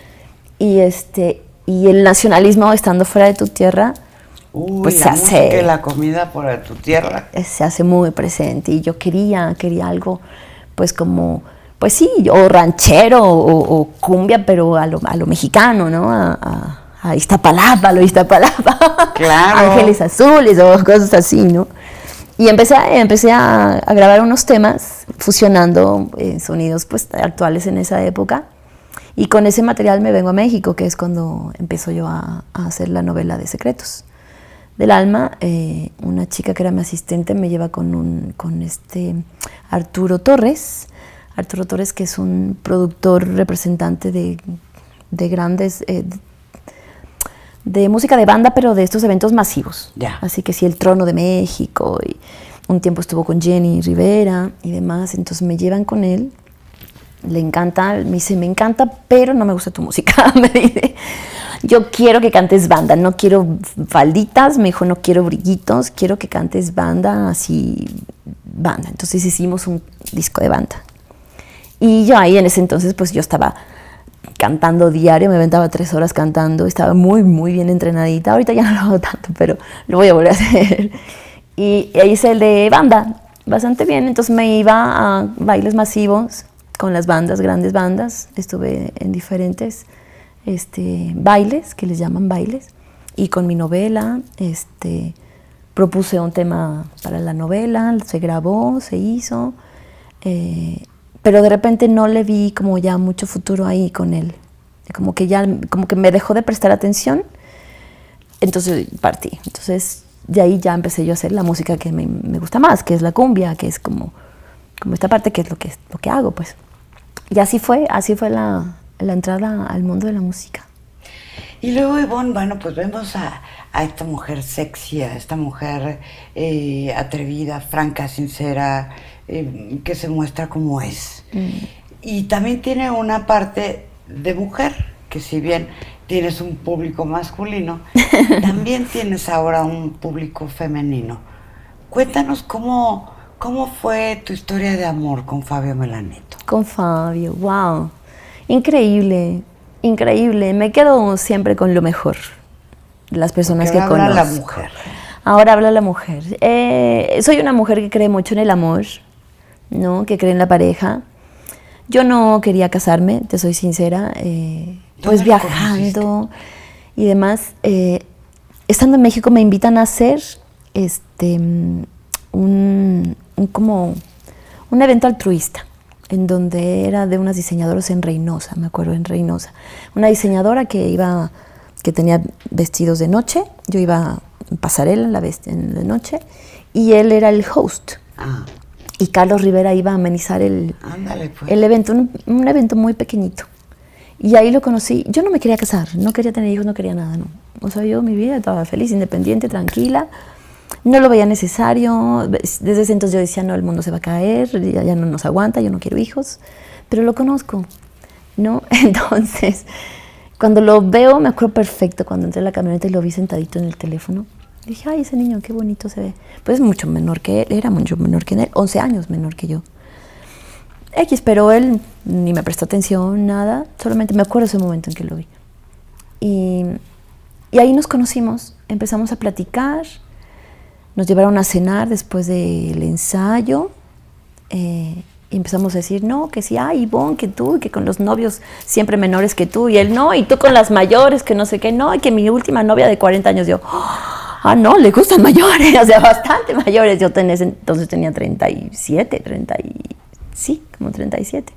Y, este, y el nacionalismo, estando fuera de tu tierra, Uy, pues la se música hace... y la comida por tu tierra. Se hace muy presente y yo quería, quería algo, pues como... Pues sí, o ranchero o, o cumbia, pero a lo, a lo mexicano, ¿no? A, a, a Iztapalapa, a lo Iztapalapa. Claro. Ángeles Azules o cosas así, ¿no? Y empecé, empecé a, a grabar unos temas fusionando eh, sonidos pues, actuales en esa época. Y con ese material me vengo a México, que es cuando empiezo yo a, a hacer la novela de Secretos del Alma. Eh, una chica que era mi asistente me lleva con, un, con este Arturo Torres. Arturo Torres, que es un productor representante de, de grandes... Eh, de música de banda, pero de estos eventos masivos. Yeah. Así que sí, el Trono de México, y un tiempo estuvo con Jenny Rivera y demás. Entonces me llevan con él. Le encanta, me dice, me encanta, pero no me gusta tu música. Me dice, yo quiero que cantes banda, no quiero falditas, me dijo, no quiero brillitos, quiero que cantes banda, así, banda. Entonces hicimos un disco de banda. Y yo ahí en ese entonces, pues yo estaba cantando diario, me aventaba tres horas cantando, estaba muy, muy bien entrenadita. Ahorita ya no lo hago tanto, pero lo voy a volver a hacer. Y ahí hice el de banda, bastante bien. Entonces me iba a bailes masivos con las bandas, grandes bandas. Estuve en diferentes este, bailes, que les llaman bailes. Y con mi novela, este, propuse un tema para la novela, se grabó, se hizo. Eh, pero de repente no le vi como ya mucho futuro ahí con él. Como que ya, como que me dejó de prestar atención. Entonces partí. Entonces de ahí ya empecé yo a hacer la música que me, me gusta más, que es la cumbia, que es como, como esta parte que es lo que, lo que hago, pues. Y así fue, así fue la, la entrada al mundo de la música. Y luego, Ivonne, bueno, pues vemos a, a esta mujer sexy, a esta mujer eh, atrevida, franca, sincera, eh, que se muestra como es. Mm. Y también tiene una parte de mujer, que si bien tienes un público masculino, también tienes ahora un público femenino. Cuéntanos cómo, cómo fue tu historia de amor con Fabio Melaneto. Con Fabio, wow, increíble. Increíble, me quedo siempre con lo mejor, las personas que conozco. Ahora habla la mujer. Ahora habla la mujer. Eh, soy una mujer que cree mucho en el amor, ¿no? Que cree en la pareja. Yo no quería casarme, te soy sincera, eh, pues viajando y demás. Eh, estando en México me invitan a hacer este, un, un, como un evento altruista, en donde era de unas diseñadoras en Reynosa, me acuerdo, en Reynosa. Una diseñadora que iba, que tenía vestidos de noche, yo iba en pasarela en la, en la noche, y él era el host. Ah. Y Carlos Rivera iba a amenizar el, Ándale, pues. el evento, un, un evento muy pequeñito. Y ahí lo conocí. Yo no me quería casar, no quería tener hijos, no quería nada, no. O sea, yo mi vida estaba feliz, independiente, tranquila. No lo veía necesario. Desde ese entonces yo decía, no, el mundo se va a caer, ya, ya no nos aguanta, yo no quiero hijos. Pero lo conozco, ¿no? Entonces, cuando lo veo, me acuerdo perfecto, cuando entré a la camioneta y lo vi sentadito en el teléfono. Dije, ay, ese niño, qué bonito se ve. Pues es mucho menor que él, era mucho menor que él, once años menor que yo. X, pero él ni me prestó atención, nada. Solamente me acuerdo ese momento en que lo vi. Y, y ahí nos conocimos, empezamos a platicar. Nos llevaron a cenar después del ensayo eh, y empezamos a decir, no, que sí, ah, Ivonne, que tú, que con los novios siempre menores que tú, y él, no, y tú con las mayores, que no sé qué, no, y que mi última novia de cuarenta años, yo, ah, no, le gustan mayores, o sea, bastante mayores, yo tenés, entonces tenía treinta y siete, treinta y, sí, como treinta y siete.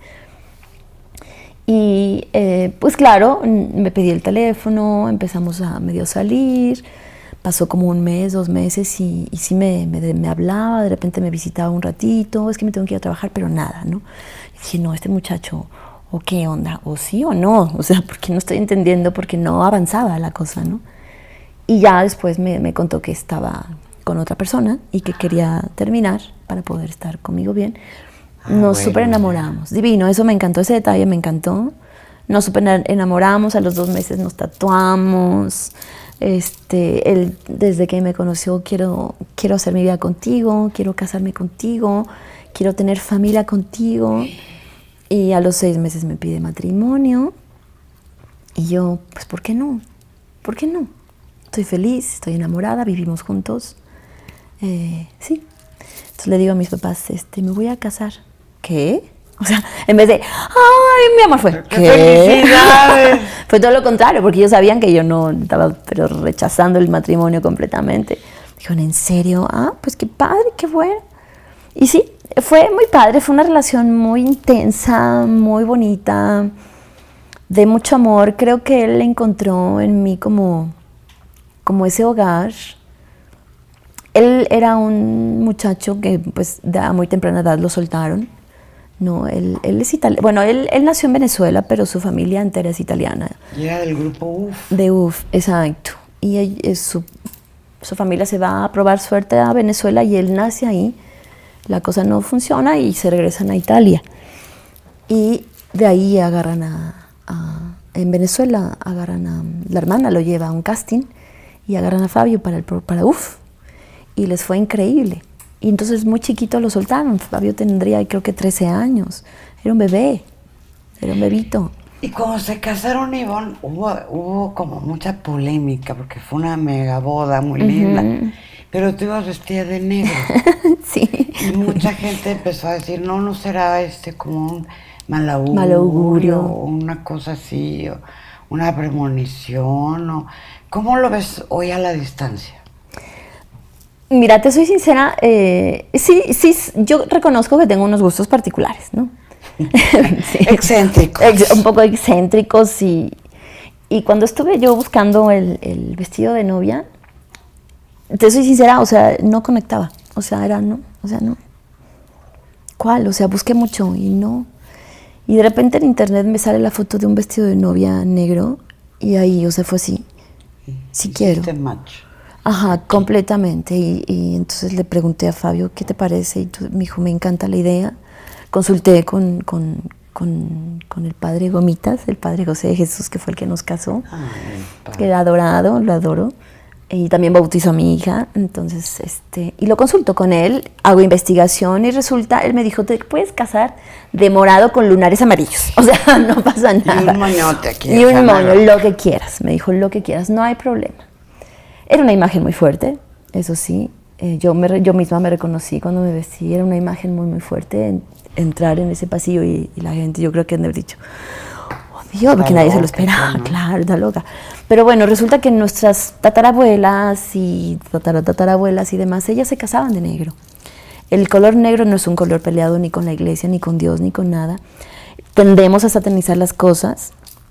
Y eh, pues claro, me pedí el teléfono, empezamos a medio salir. Pasó como un mes, dos meses y, y sí me, me, me hablaba, de repente me visitaba un ratito, es que me tengo que ir a trabajar, pero nada, ¿no? Y dije, no, este muchacho, ¿o qué onda? ¿O sí o no? O sea, porque no estoy entendiendo, porque no avanzaba la cosa, ¿no? Y ya después me, me contó que estaba con otra persona y que quería terminar para poder estar conmigo bien. Ah, Nos bueno. súper enamoramos, divino, eso me encantó, ese detalle me encantó. Nos súper enamoramos, a los dos meses nos tatuamos. Este, él, desde que me conoció, quiero, quiero hacer mi vida contigo, quiero casarme contigo, quiero tener familia contigo. Y a los seis meses me pide matrimonio. Y yo, pues, ¿por qué no? ¿Por qué no? Estoy feliz, estoy enamorada, vivimos juntos. Eh, sí. Entonces le digo a mis papás, este, me voy a casar. ¿Qué? O sea, en vez de, ay, mi amor, fue, ¡qué, ¿qué? felicidades! Fue todo lo contrario, porque ellos sabían que yo no estaba pero rechazando el matrimonio completamente. Dijeron, ¿en serio? Ah, pues qué padre, qué bueno. Y sí, fue muy padre, fue una relación muy intensa, muy bonita. de mucho amor. Creo que él encontró en mí como, como ese hogar. Él era un muchacho que pues a muy temprana edad lo soltaron. No, él, él es italiano. Bueno, él, él nació en Venezuela, pero su familia entera es italiana. Y era del grupo U F. De U F, exacto. Y él, es su, su familia se va a probar suerte a Venezuela y él nace ahí. La cosa no funciona y se regresan a Italia. Y de ahí agarran a, a en Venezuela, agarran a, la hermana lo lleva a un casting y agarran a Fabio para, el, para U F. Y les fue increíble. Y entonces muy chiquito lo soltaron. Fabio tendría creo que trece años. Era un bebé, era un bebito. Y cuando se casaron, Ivonne, hubo, hubo como mucha polémica, porque fue una mega boda muy linda. Uh-huh. Pero tú ibas vestida de negro. Sí. Y mucha gente empezó a decir, no, no será este como un mal augurio, mal augurio. O una cosa así, o una premonición. O... ¿Cómo lo ves hoy a la distancia? Mira, te soy sincera, eh, sí, sí, yo reconozco que tengo unos gustos particulares, ¿no? Sí. Excéntricos. Ex, un poco excéntricos y, y cuando estuve yo buscando el, el vestido de novia, te soy sincera, o sea, no conectaba, o sea, era no, o sea, no. ¿Cuál? O sea, busqué mucho y no. Y de repente en internet me sale la foto de un vestido de novia negro y ahí, o sea, fue así, sí quiero. Match. Ajá, completamente. Y, y entonces le pregunté a Fabio, ¿qué te parece? Y tú, me dijo, me encanta la idea. Consulté con, con, con, con el padre Gomitas, el padre José de Jesús, que fue el que nos casó, Ay, que era adorado, lo adoro. Y también bautizó a mi hija. Entonces, este, y lo consulto con él, hago investigación y resulta, él me dijo, te puedes casar de morado con lunares amarillos. O sea, no pasa nada. Y un moñote aquí. Y un moño, lo que quieras. Me dijo, lo que quieras, no hay problema. Era una imagen muy fuerte, eso sí. Eh, yo, me, yo misma me reconocí cuando me vestí. Era una imagen muy, muy fuerte. En, entrar en ese pasillo y, y la gente, yo creo que han de haber dicho, oh Dios, porque nadie se lo esperaba. ¿No? Claro, está loca. Pero bueno, resulta que nuestras tatarabuelas y tataratatarabuelas y demás, ellas se casaban de negro. El color negro no es un color peleado ni con la iglesia, ni con Dios, ni con nada. Tendemos a satanizar las cosas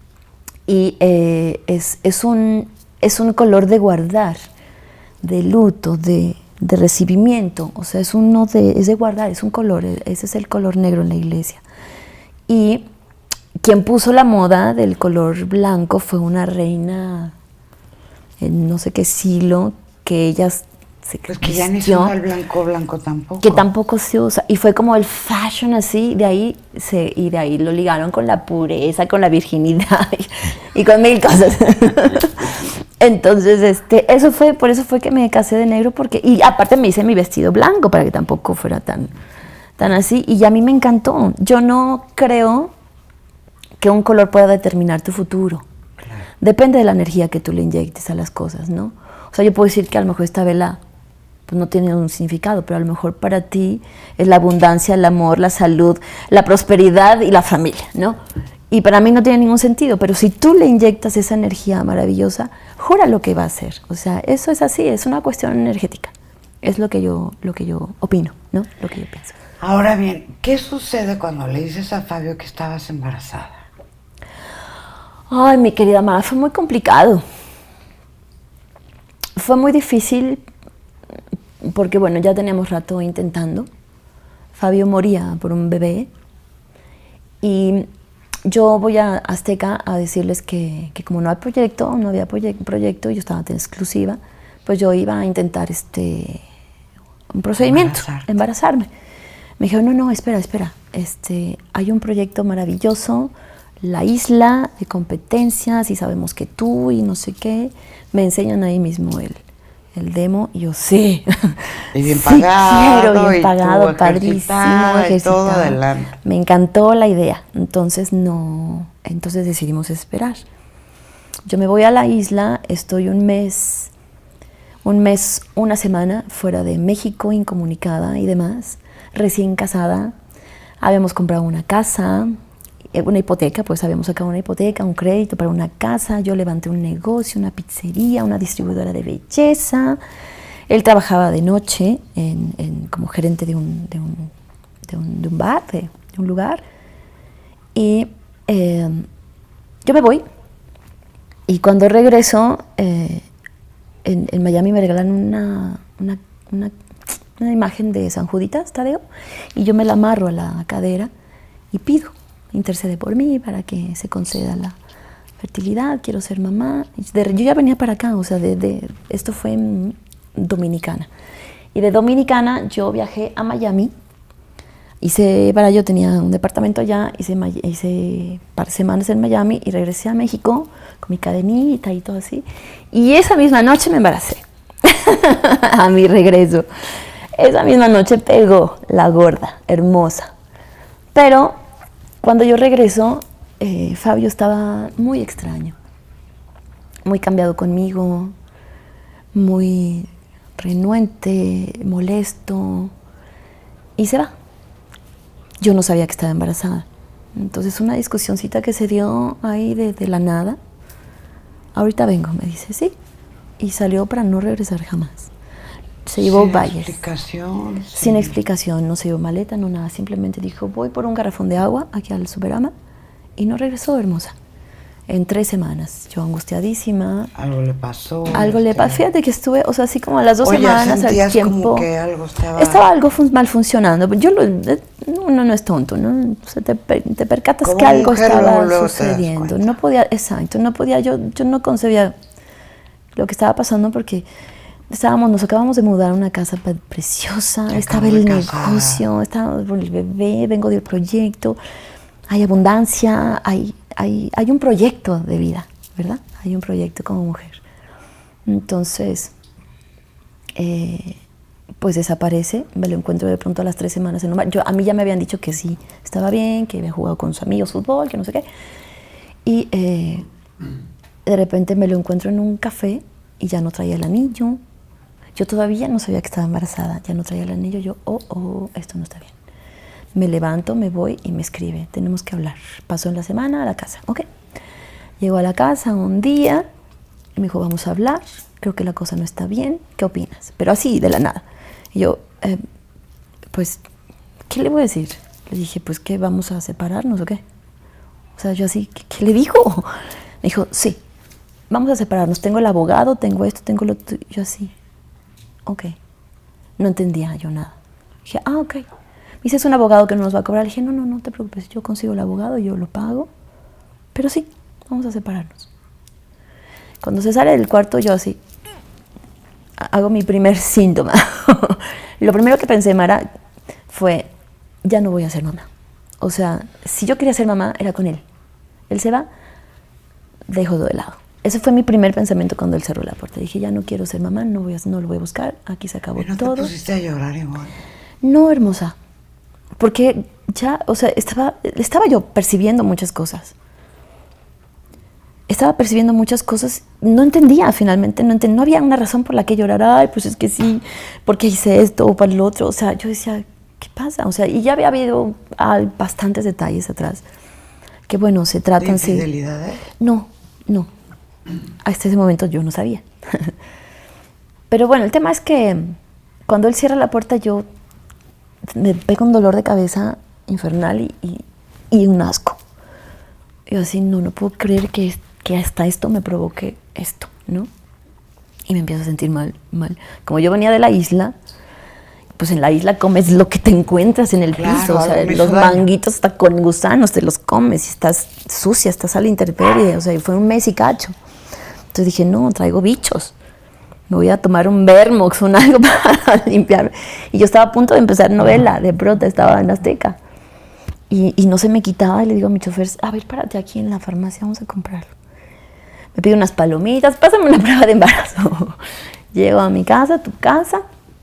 y eh, es, es un... es un color de guardar, de luto, de, de recibimiento, o sea, es uno de, es de guardar, es un color, ese es el color negro en la iglesia. Y quien puso la moda del color blanco fue una reina, en no sé qué siglo, que ella se pues que ya ni se usa el blanco, blanco tampoco. Que tampoco se usa, y fue como el fashion así, de ahí, se, y de ahí lo ligaron con la pureza, con la virginidad, y, y con mil cosas. Entonces, este, eso fue, por eso fue que me casé de negro, porque, y aparte me hice mi vestido blanco para que tampoco fuera tan, tan así, y ya a mí me encantó. Yo no creo que un color pueda determinar tu futuro. Claro. Depende de la energía que tú le inyectes a las cosas, ¿no? O sea, yo puedo decir que a lo mejor esta vela pues no tiene un significado, pero a lo mejor para ti es la abundancia, el amor, la salud, la prosperidad y la familia, ¿no? Y para mí no tiene ningún sentido, pero si tú le inyectas esa energía maravillosa, jura lo que va a hacer. O sea, eso es así, es una cuestión energética. Es lo que yo, lo que yo opino, ¿no? Lo que yo pienso. Ahora bien, ¿qué sucede cuando le dices a Fabio que estabas embarazada? Ay, mi querida Mara, fue muy complicado. Fue muy difícil porque, bueno, ya teníamos rato intentando. Fabio moría por un bebé y yo voy a Azteca a decirles que, que como no hay proyecto, no había proye proyecto, yo estaba en exclusiva, pues yo iba a intentar este, un procedimiento, embarazarme. Me dijeron, no, no, espera, espera, este, hay un proyecto maravilloso, La Isla, de competencias, y sabemos que tú y no sé qué. Me enseñan ahí mismo el, el demo, y yo, sí. Y bien sí pagado, quiero, bien y pagado, padrísimo, y todo adelante. Me encantó la idea, entonces no, entonces decidimos esperar. Yo me voy a La Isla, estoy un mes, un mes, una semana fuera de México, incomunicada y demás, recién casada. Habíamos comprado una casa, una hipoteca, pues habíamos sacado una hipoteca, un crédito para una casa. Yo levanté un negocio, una pizzería, una distribuidora de belleza. Él trabajaba de noche en, en, como gerente de un, de un, de un, de un bar, de, de un lugar. Y, eh, yo me voy y cuando regreso, eh, en, en Miami me regalan una, una, una, una imagen de San Juditas Tadeo y yo me la amarro a la cadera y pido, intercede por mí para que se conceda la fertilidad, quiero ser mamá. De, yo ya venía para acá, o sea, de, de, esto fue en Dominicana. Y de Dominicana yo viajé a Miami, hice, para yo tenía un departamento allá, hice, hice un par de semanas en Miami y regresé a México con mi cadenita y todo así. Y esa misma noche me embaracé, a mi regreso. Esa misma noche pegó la gorda, hermosa. Pero cuando yo regreso, eh, Fabio estaba muy extraño, muy cambiado conmigo, muy renuente, molesto, y se va. Yo no sabía que estaba embarazada. Entonces una discusioncita que se dio ahí de, de la nada. Ahorita vengo, me dice, sí. Y salió para no regresar jamás. Se llevó Sin Valles. explicación. Sí. Sin explicación, no se llevó maleta, no nada. Simplemente dijo, voy por un garrafón de agua aquí al Superama. Y no regresó, hermosa. En tres semanas, yo angustiadísima. Algo le pasó. Algo le pasó. Fíjate que estuve, o sea, así como a las dos Oye, semanas al tiempo. Como que algo estaba... Estaba algo fun mal funcionando. Yo lo, uno no es tonto, ¿no? O sea, te, te percatas como que algo estaba luego sucediendo. No podía, exacto, no podía, yo, yo no concebía lo que estaba pasando porque estábamos, nos acabamos de mudar a una casa preciosa, estaba el negocio, estaba el bebé, vengo del proyecto, hay abundancia, hay... Hay, hay un proyecto de vida, ¿verdad? Hay un proyecto como mujer. Entonces, eh, pues desaparece, me lo encuentro de pronto a las tres semanas en un bar. Yo, a mí ya me habían dicho que sí, estaba bien, que había jugado con sus amigos fútbol, que no sé qué. Y eh, de repente me lo encuentro en un café y ya no traía el anillo. Yo todavía no sabía que estaba embarazada, ya no traía el anillo. Yo, oh, oh, esto no está bien. Me levanto, me voy y me escribe, tenemos que hablar. Pasó en la semana a la casa, ok. Llego a la casa un día y me dijo, vamos a hablar, creo que la cosa no está bien, ¿qué opinas? Pero así, de la nada. Y yo, eh, pues, ¿qué le voy a decir? Le dije, pues, ¿qué, vamos a separarnos o qué? O sea, yo así, ¿qué, qué le dijo? Me dijo, sí, vamos a separarnos, tengo el abogado, tengo esto, tengo lo otro. Yo así, ok. No entendía yo nada. Dije, ah, ok. Dice, es un abogado que no nos va a cobrar. Le dije, no, no, no te preocupes, yo consigo el abogado, yo lo pago. Pero sí, vamos a separarnos. Cuando se sale del cuarto, yo así, hago mi primer síntoma. Lo primero que pensé, Mara, fue, ya no voy a ser mamá. O sea, si yo quería ser mamá, era con él. Él se va, dejo de lado. Ese fue mi primer pensamiento cuando él cerró la puerta. Dije, ya no quiero ser mamá, no, voy a, no lo voy a buscar, aquí se acabó ¿No todo. te pusiste a llorar igual? No, hermosa. Porque ya, o sea, estaba, estaba yo percibiendo muchas cosas. Estaba percibiendo muchas cosas, no entendía finalmente, no, entendía, no había una razón por la que llorar, ay, pues es que sí, porque hice esto o para el otro. O sea, yo decía, ¿qué pasa? O sea, y ya había habido ay, bastantes detalles atrás, que bueno, se tratan... ¿De infidelidades? Sí. No, no. Hasta ese momento yo no sabía. Pero bueno, el tema es que cuando él cierra la puerta, yo... me pega un dolor de cabeza infernal y, y, y un asco. Yo así, no, no puedo creer que, que hasta esto me provoque esto, ¿no? Y me empiezo a sentir mal, mal. Como yo venía de la isla, pues en la isla comes lo que te encuentras en el claro, piso. O sea, los daño. manguitos hasta con gusanos te los comes y estás sucia, estás a la intemperie. O sea, fue un mes y cacho. Entonces dije, no, traigo bichos. Me voy a tomar un Vermox, un algo para limpiarme. Y yo estaba a punto de empezar novela, de pronto estaba en Azteca. Y, y no se me quitaba, y le digo a mi chofer, a ver, párate aquí en la farmacia, vamos a comprarlo. Me pide unas palomitas, pásame una prueba de embarazo. Llego a mi casa, a tu casa.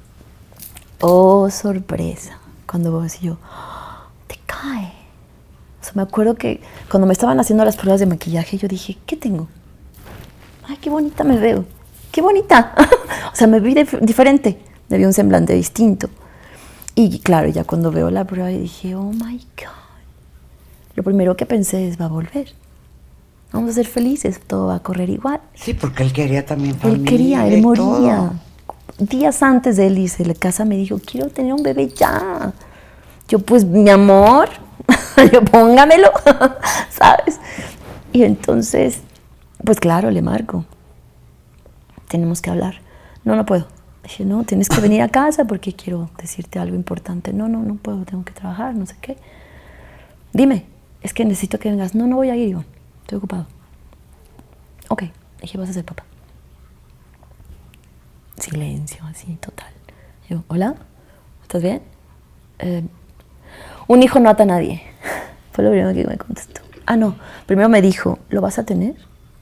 Oh, sorpresa. Cuando vos y yo, oh, te cae. O sea, me acuerdo que cuando me estaban haciendo las pruebas de maquillaje, yo dije, ¿qué tengo? Ay, qué bonita me veo. ¡Qué bonita! O sea, me vi diferente, me vi un semblante distinto. Y claro, ya cuando veo la prueba dije, oh my God. Lo primero que pensé es, va a volver. Vamos a ser felices, todo va a correr igual. Sí, porque él quería también familia. Él quería, él moría. Todo. Días antes de él irse a la casa me dijo, quiero tener un bebé ya. Yo, pues, mi amor, yo póngamelo, ¿sabes? Y entonces, pues claro, le marco. Tenemos que hablar. No, no puedo. Dije, no, tienes que venir a casa porque quiero decirte algo importante. No, no, no puedo, tengo que trabajar, no sé qué. Dime, es que necesito que vengas. No, no voy a ir, Ivonne, estoy ocupado. Ok, dije, vas a ser papá. Silencio, así, total. Yo, hola, ¿estás bien? Eh, un hijo no ata a nadie. Fue lo primero que me contestó. Ah, no, primero me dijo, ¿lo vas a tener?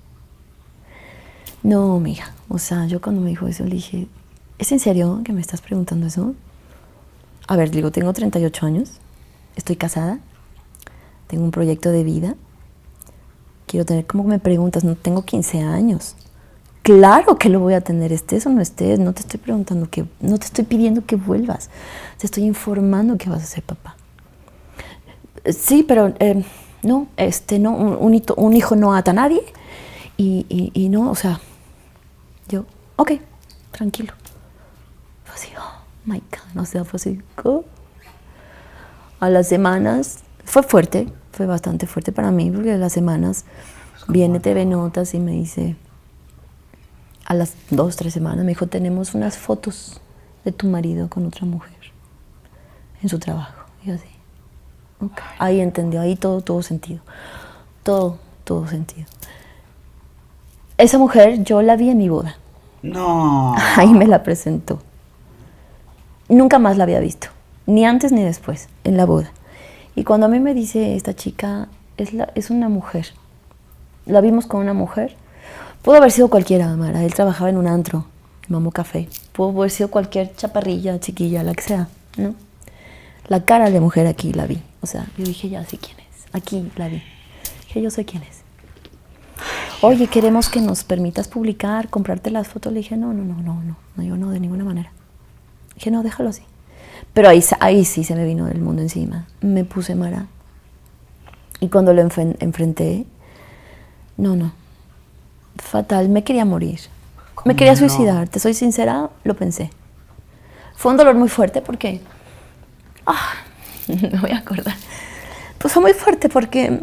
No, mija, o sea, yo cuando me dijo eso le dije, ¿es en serio que me estás preguntando eso? A ver, digo, tengo treinta y ocho años, estoy casada, tengo un proyecto de vida, quiero tener, ¿cómo me preguntas? No, tengo quince años. Claro que lo voy a tener, estés o no estés, no te estoy preguntando que, no te estoy pidiendo que vuelvas, te estoy informando que vas a ser papá. Sí, pero eh, no, este, no, un, un, hito, un hijo no ata a nadie y, y, y no, o sea, yo, ok, tranquilo. Fue así, oh my God, no sé, fue así, ¿cómo? A las semanas, fue fuerte, fue bastante fuerte para mí, porque a las semanas viene T V Notas y me dice, a las dos, tres semanas, me dijo, tenemos unas fotos de tu marido con otra mujer en su trabajo. Y yo así, okay. Ahí entendió, ahí todo tuvo sentido, todo, todo sentido. Esa mujer yo la vi en mi boda. No. Ahí me la presentó. Nunca más la había visto, ni antes ni después, en la boda. Y cuando a mí me dice esta chica, es, la, es una mujer, la vimos con una mujer, pudo haber sido cualquiera, Mara, él trabajaba en un antro, Mamó Café, pudo haber sido cualquier chaparrilla, chiquilla, la que sea, ¿no? La cara de mujer aquí la vi, o sea, yo dije, ya sé quién es, aquí la vi, dije, yo sé quién es. Oye, queremos que nos permitas publicar, comprarte las fotos. Le dije, no, no, no, no, no, no, yo no, de ninguna manera. Dije, no, déjalo así. Pero ahí, ahí sí se me vino el mundo encima. Me puse Mara. Y cuando lo enfren enfrenté, no, no, fatal, me quería morir. Me quería suicidar, te soy sincera, lo pensé. Fue un dolor muy fuerte porque, ah, me voy a acordar. Pues fue muy fuerte porque...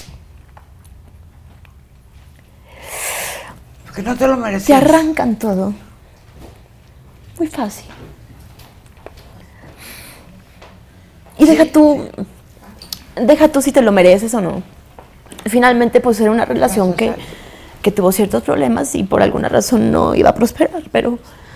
Porque no te lo mereces. Te arrancan todo. Muy fácil. Y deja tú, deja tú si te lo mereces o no. Finalmente, pues era una relación que, que tuvo ciertos problemas y por alguna razón no iba a prosperar, pero,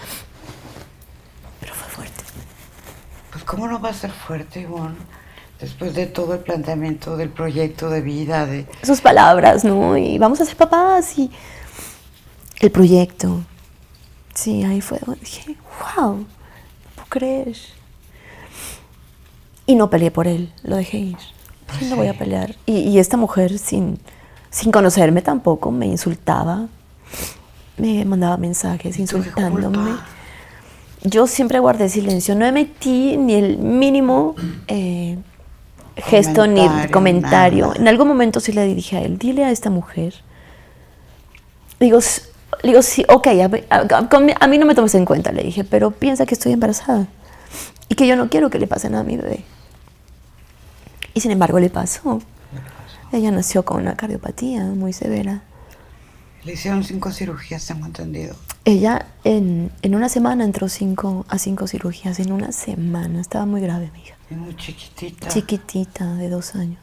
pero fue fuerte. Pues ¿cómo no va a ser fuerte, Ivonne? Después de todo el planteamiento del proyecto de vida, de... Sus palabras, ¿no? Y vamos a ser papás y... El proyecto. Sí, ahí fue donde dije, wow, no puedo creer. Y no peleé por él, lo dejé ir. Pues sí. No voy a pelear. Y, y esta mujer, sin, sin conocerme tampoco, me insultaba, me mandaba mensajes insultándome. Yo siempre guardé silencio, no emití ni el mínimo eh, gesto comentario, ni comentario. Nada. En algún momento sí le dije a él, dile a esta mujer. Digo, digo sí, ok, a, a, a mí no me tomes en cuenta, le dije, pero piensa que estoy embarazada y que yo no quiero que le pase nada a mi bebé. Y sin embargo le pasó. Ella nació con una cardiopatía muy severa. Le hicieron cinco cirugías, tengo entendido. Ella en, en una semana entró cinco, a cinco cirugías, en una semana. Estaba muy grave, mi hija. Y muy chiquitita. Chiquitita, de dos años.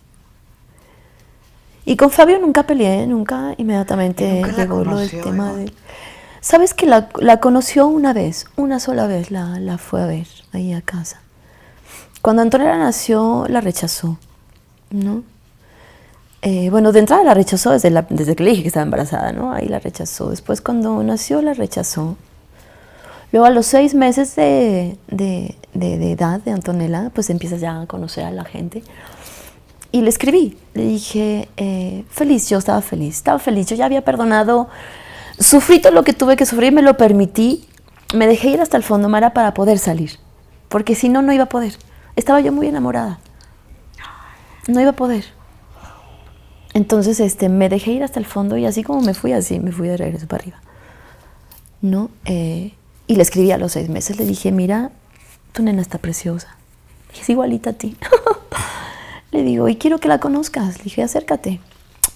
Y con Fabio nunca peleé, nunca inmediatamente nunca llegó conoció, lo del tema ¿no? de... ¿Sabes que la, la conoció una vez? Una sola vez la, la fue a ver ahí a casa. Cuando Antonella nació, la rechazó, ¿no? Eh, bueno, de entrada la rechazó desde, la, desde que le dije que estaba embarazada, ¿no? Ahí la rechazó. Después cuando nació, la rechazó. Luego a los seis meses de, de, de, de edad de Antonella, pues empiezas ya a conocer a la gente. Y le escribí, le dije, eh, feliz, yo estaba feliz, estaba feliz, yo ya había perdonado, sufrí todo lo que tuve que sufrir, me lo permití, me dejé ir hasta el fondo, Mara, para poder salir, porque si no, no iba a poder. Estaba yo muy enamorada, no iba a poder. Entonces este, me dejé ir hasta el fondo y así como me fui, así me fui de regreso para arriba. ¿No? Eh, y le escribí a los seis meses, le dije, mira, tu nena está preciosa, es igualita a ti. Le digo, y quiero que la conozcas. Le dije, acércate.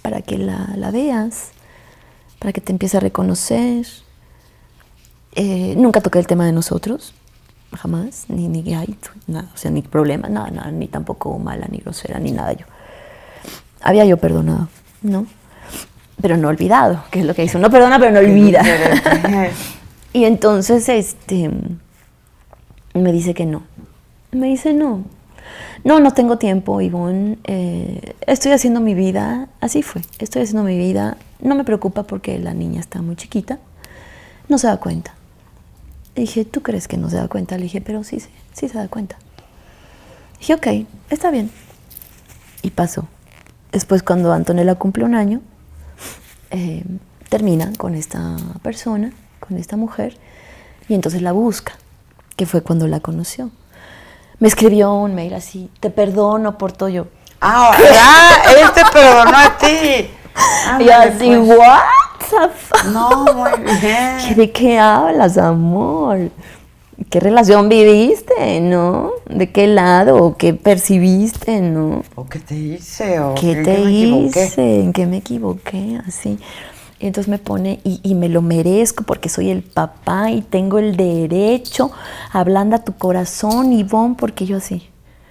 para que la, la veas, para que te empiece a reconocer. Eh, nunca toqué el tema de nosotros, jamás, ni, ni ay, nada, o sea, ni problema, nada, nada, ni tampoco mala, ni grosera, ni nada yo. Había yo perdonado, ¿no? Pero no olvidado, que es lo que dice, uno perdona pero no olvida. Y entonces, este, me dice que no. Me dice no. No, no tengo tiempo, Ivonne. Eh, estoy haciendo mi vida, así fue, estoy haciendo mi vida. No me preocupa porque la niña está muy chiquita, no se da cuenta. Le dije, ¿tú crees que no se da cuenta? Le dije, pero sí, sí, sí se da cuenta. Dije, ok, está bien. Y pasó. Después, cuando Antonella cumple un año, eh, termina con esta persona, con esta mujer, y entonces la busca, que fue cuando la conoció. Me escribió un mail así, te perdono por todo. Yo, ah, ya, él te perdonó a ti. Ah, y así, pues. What the fuck? No, muy bien. ¿De qué hablas, amor? ¿Qué relación viviste, no? ¿De qué lado? ¿Qué percibiste, no? ¿O qué te hice? ¿O ¿Qué te hice? ¿En qué me equivoqué? Así. Y entonces me pone, y, y me lo merezco porque soy el papá y tengo el derecho, ablanda tu corazón, Ivonne, porque yo así.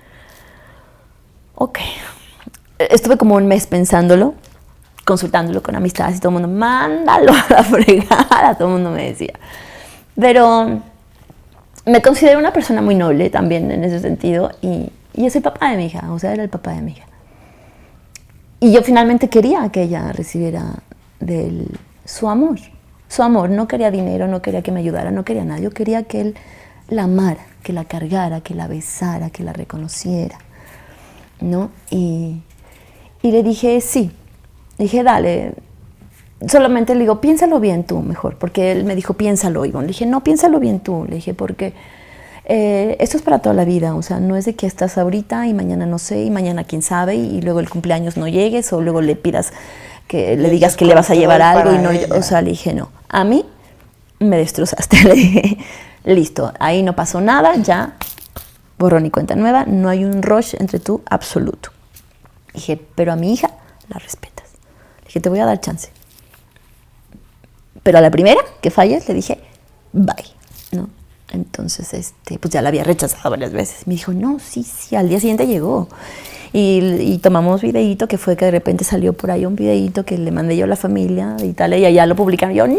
Ok. Estuve como un mes pensándolo, consultándolo con amistades y todo el mundo, mándalo a la fregada, todo el mundo me decía. Pero me considero una persona muy noble también en ese sentido y, y es el papá de mi hija, o sea, era el papá de mi hija. Y yo finalmente quería que ella recibiera de él su amor, su amor, no quería dinero, no quería que me ayudara, no quería nada, yo quería que él la amara, que la cargara, que la besara, que la reconociera, ¿no? Y, y le dije, sí, le dije, dale, solamente le digo, piénsalo bien tú mejor, porque él me dijo, piénsalo, Ivonne. Le dije, no, piénsalo bien tú, le dije, porque eh, esto es para toda la vida, o sea, no es de que estás ahorita y mañana no sé, y mañana quién sabe, y luego el cumpleaños no llegues, o luego le pidas que le digas que le vas a llevar algo, y no, ella. O sea, le dije, no, a mí me destrozaste, le dije, listo, ahí no pasó nada, ya, borrón y cuenta nueva, no hay un rush entre tú absoluto. Dije, pero a mi hija la respetas. Le dije, te voy a dar chance. Pero a la primera que falles, le dije, bye, ¿no? Entonces, este, pues ya la había rechazado varias veces. Me dijo, no, sí, sí, al día siguiente llegó. Y, y tomamos videíto, que fue que de repente salió por ahí un videíto que le mandé yo a la familia de Italia y allá lo publicaron. Y yo, ¡no!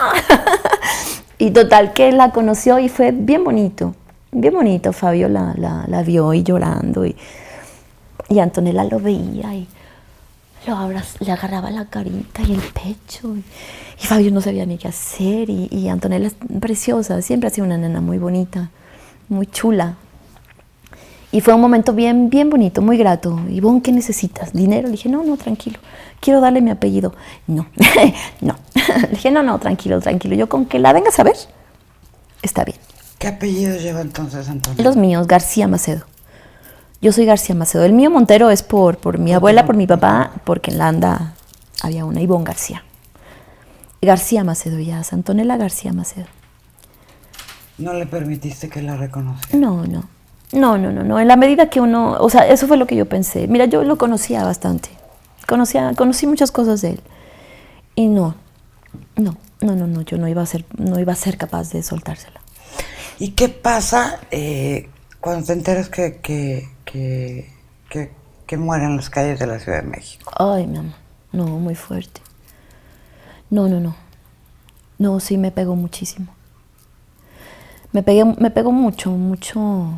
Y total que la conoció y fue bien bonito, bien bonito. Fabio la, la, la vio y llorando y, y Antonella lo veía y lo abraz, le agarraba la carita y el pecho. Y, y Fabio no sabía ni qué hacer y, y Antonella es preciosa, siempre ha sido una nena muy bonita, muy chula. Y fue un momento bien, bien bonito, muy grato. Ivonne, ¿qué necesitas? ¿Dinero? Le dije, no, no, tranquilo. Quiero darle mi apellido. No, no. Le dije, no, no, tranquilo, tranquilo. Yo con que la vengas a ver, está bien. ¿Qué apellido lleva entonces, Antonio? Los míos, García Macedo. Yo soy García Macedo. El mío Montero es por, por mi abuela, por mi papá, porque en Landa había una Ivonne García. García Macedo ya, Antonella García Macedo. ¿No le permitiste que la reconociera? No, no. No, no, no, no, en la medida que uno, o sea, eso fue lo que yo pensé. Mira, yo lo conocía bastante, conocía, conocí muchas cosas de él. Y no, no, no, no, no, yo no iba a ser, no iba a ser capaz de soltársela. ¿Y qué pasa eh, cuando te enteras que, que, que, que, que muere en las calles de la Ciudad de México? Ay, mi amor, no, muy fuerte. No, no, no, no, sí me pegó muchísimo. Me, pegué, me pegó mucho, mucho...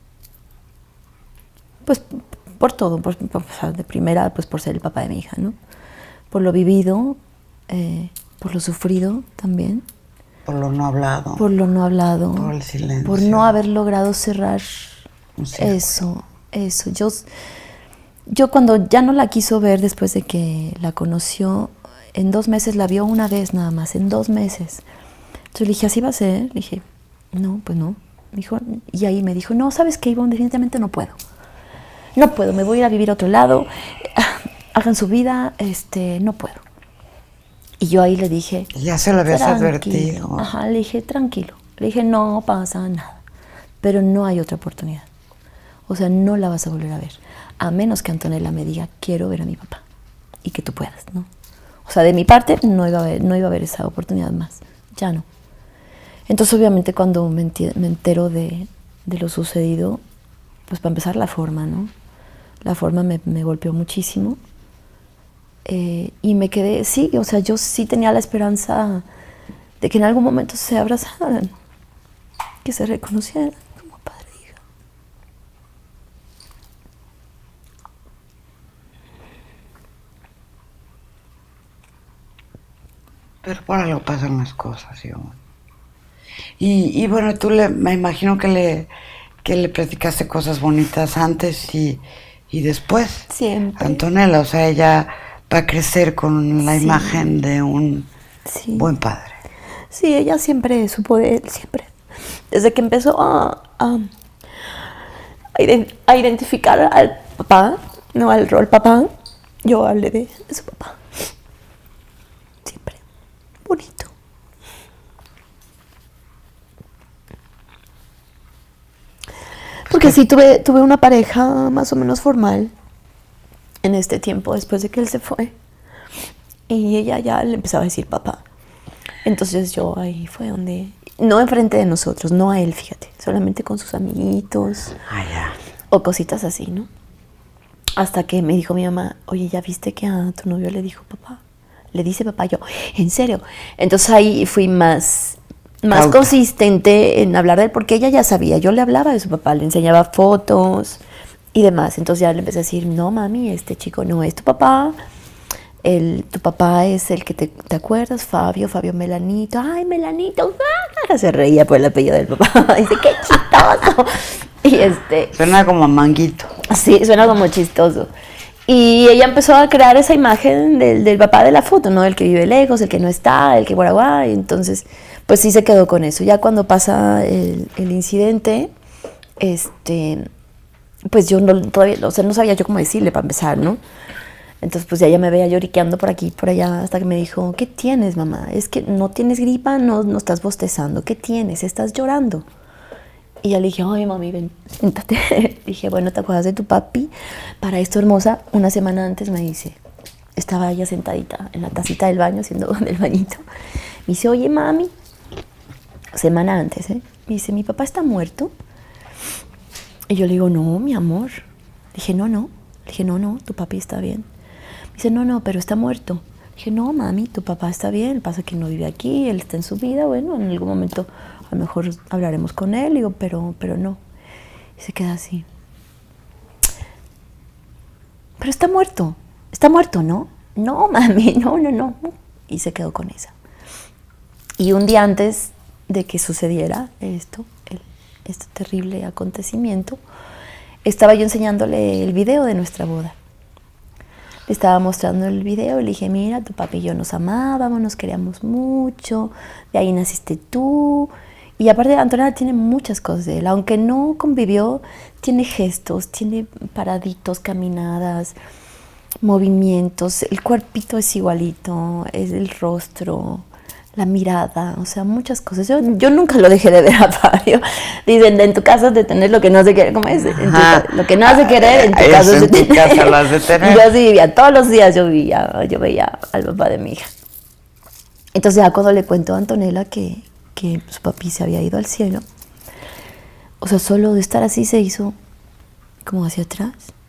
Pues por todo, por, por, de primera pues por ser el papá de mi hija, ¿no? Por lo vivido, eh, por lo sufrido también. Por lo no hablado. Por lo no hablado. Por el silencio. Por no haber logrado cerrar eso, eso. Yo, yo cuando ya no la quiso ver después de que la conoció, en dos meses la vio una vez nada más, en dos meses. Entonces le dije, ¿así va a ser? Le dije, no, pues no. Me dijo, y ahí me dijo, no, ¿sabes qué, Ivonne? Definitivamente no puedo. No puedo, me voy a ir a vivir a otro lado, hagan su vida, este, no puedo. Y yo ahí le dije... Ya se lo habías advertido. Ajá, le dije, tranquilo. Le dije, no pasa nada, pero no hay otra oportunidad. O sea, no la vas a volver a ver, a menos que Antonella me diga, quiero ver a mi papá. y que tú puedas, ¿no? O sea, de mi parte no iba a haber, no iba a haber esa oportunidad más, ya no. Entonces, obviamente, cuando me, me entero de, de lo sucedido, pues para empezar la forma, ¿no? La forma me, me golpeó muchísimo. Eh, y me quedé, sí, o sea, yo sí tenía la esperanza de que en algún momento se abrazaran, que se reconocieran como padre e hija. Pero por algo pasan las cosas, ¿sí? Y, y bueno, tú le, me imagino que le, que le platicaste cosas bonitas antes y, y después. Siempre. Antonella, o sea, ella va a crecer con la Sí. imagen de un Sí. buen padre. Sí, ella siempre supo de él, siempre. Desde que empezó a, a, a identificar al papá, no al rol papá, yo hablé de, de su papá. Siempre. Bonito. Porque sí, tuve, tuve una pareja más o menos formal en este tiempo, después de que él se fue. Y ella ya le empezaba a decir papá. Entonces yo ahí fue donde, no enfrente de nosotros, no a él, fíjate, solamente con sus amiguitos. Ah, ya. O cositas así, ¿no? Hasta que me dijo mi mamá, oye, ¿ya viste que a tu novio le dijo papá? Le dice papá, yo, ¿en serio? Entonces ahí fui más, más Cauta. consistente en hablar de él, porque ella ya sabía, yo le hablaba de su papá, le enseñaba fotos y demás. Entonces ya le empecé a decir, no mami, este chico no es tu papá, el, tu papá es el que te, te acuerdas, Fabio, Fabio Melanito, ay Melanito, ¡ah! Se reía por el apellido del papá, dice, qué chistoso. Y este... Suena como a Manguito. Sí, suena como chistoso. Y ella empezó a crear esa imagen del, del papá de la foto, ¿no? El que vive lejos, el que no está, el que guaraguá. Y entonces, pues sí se quedó con eso. Ya cuando pasa el, el incidente, este, pues yo no, todavía, o sea, no sabía yo cómo decirle para empezar, ¿no? Entonces, pues ya ella me veía lloriqueando por aquí, por allá, hasta que me dijo, ¿qué tienes, mamá? Es que no tienes gripa, no, no estás bostezando. ¿Qué tienes? ¿Estás llorando? Y ya le dije, ay, mami, ven, siéntate. Dije, bueno, ¿te acuerdas de tu papi? Para esto, hermosa, una semana antes me dice, estaba ella sentadita en la tacita del baño, haciendo del bañito. Me dice, oye, mami, semana antes, ¿eh? Me dice, ¿mi papá está muerto? Y yo le digo, no, mi amor. Dije, no, no. Le dije, no, no, tu papi está bien. Me dice, no, no, pero está muerto. Dije, no, mami, tu papá está bien. Pasa que no vive aquí, él está en su vida. Bueno, en algún momento a lo mejor hablaremos con él. Digo, pero, pero no. Y se queda así. Pero está muerto. Está muerto, ¿no? No, mami, no, no, no. Y se quedó con esa. Y un día antes de que sucediera esto, el, este terrible acontecimiento, estaba yo enseñándole el video de nuestra boda. Le estaba mostrando el video y le dije, mira, tu papi y yo nos amábamos, nos queríamos mucho, de ahí naciste tú. Y aparte, Antonella tiene muchas cosas de él, aunque no convivió, tiene gestos, tiene paraditos, caminadas, movimientos, el cuerpito es igualito, es el rostro, la mirada, o sea, muchas cosas. Yo, yo nunca lo dejé de ver a Fabio. Dicen, en tu casa es de tener lo que no has de querer, ¿cómo es? En tu, lo que no has de querer, en tu casa es de tener. En tu casa lo has de tener. Y yo así vivía, todos los días yo vivía, yo veía al papá de mi hija. Entonces ya cuando le cuento a Antonella que, que su papi se había ido al cielo, o sea, solo de estar así se hizo como hacia atrás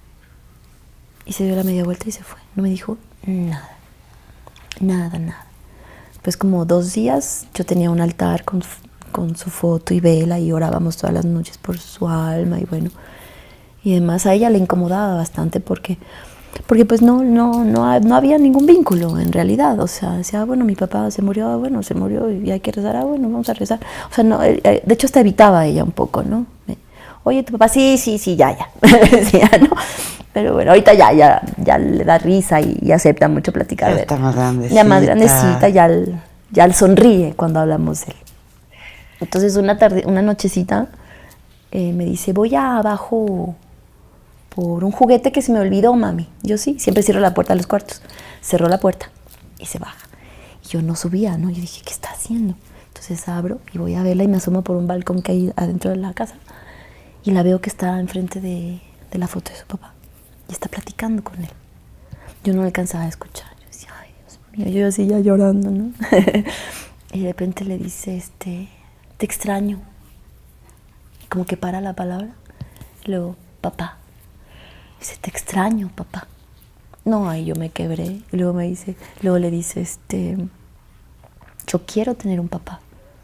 y se dio la media vuelta y se fue. No me dijo nada, nada, nada. Pues como dos días yo tenía un altar con, con su foto y vela y orábamos todas las noches por su alma y bueno, y además a ella le incomodaba bastante porque, porque pues no, no, no, no había ningún vínculo en realidad. O sea, decía, ah, bueno, mi papá se murió, ah, bueno, se murió y hay que rezar, ah, bueno, vamos a rezar. O sea, no, de hecho hasta evitaba a ella un poco, ¿no? Oye, tu papá, sí, sí, sí, ya, ya. Decía, ¿no? Pero bueno, ahorita ya, ya, ya le da risa y, y acepta mucho platicar. Ya está más grandecita. Ya más grandecita, ya, ya sonríe cuando hablamos de él. Entonces una tarde, una nochecita, eh, me dice, voy abajo por un juguete que se me olvidó, mami. Yo sí, siempre cierro la puerta de los cuartos. Cerró la puerta y se baja. Y yo no subía, ¿no? Yo dije, ¿qué está haciendo? Entonces abro y voy a verla y me asomo por un balcón que hay adentro de la casa. Y la veo que está enfrente de, de la foto de su papá. Y está platicando con él. yo no alcanzaba a escuchar. Yo decía, ay, Dios mío, yo así ya llorando, ¿no? Y de repente le dice, este, te extraño. Como que para la palabra. Y luego, papá. Dice, te extraño, papá. No, ahí yo me quebré. Y luego me dice, luego le dice, este, yo quiero tener un papá.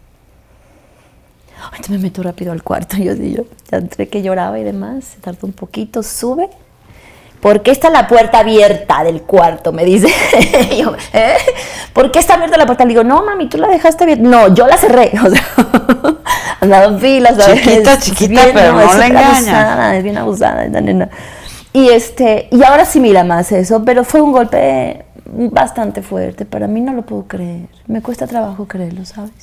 Entonces me meto rápido al cuarto. Yo, yo ya entré que lloraba y demás. Se tardó un poquito, sube. ¿Por qué está la puerta abierta del cuarto? Me dice. Yo, ¿eh? ¿Por qué está abierta la puerta? Le digo, no, mami, tú la dejaste abierta. No, yo la cerré. O sea, andaba en filas. Chiquita, chiquita, bien, pero no, no la engaña. Es bien abusada, esta nena. Y, este, y ahora sí mira más eso, pero fue un golpe bastante fuerte. Para mí no lo puedo creer. Me cuesta trabajo creerlo, ¿sabes?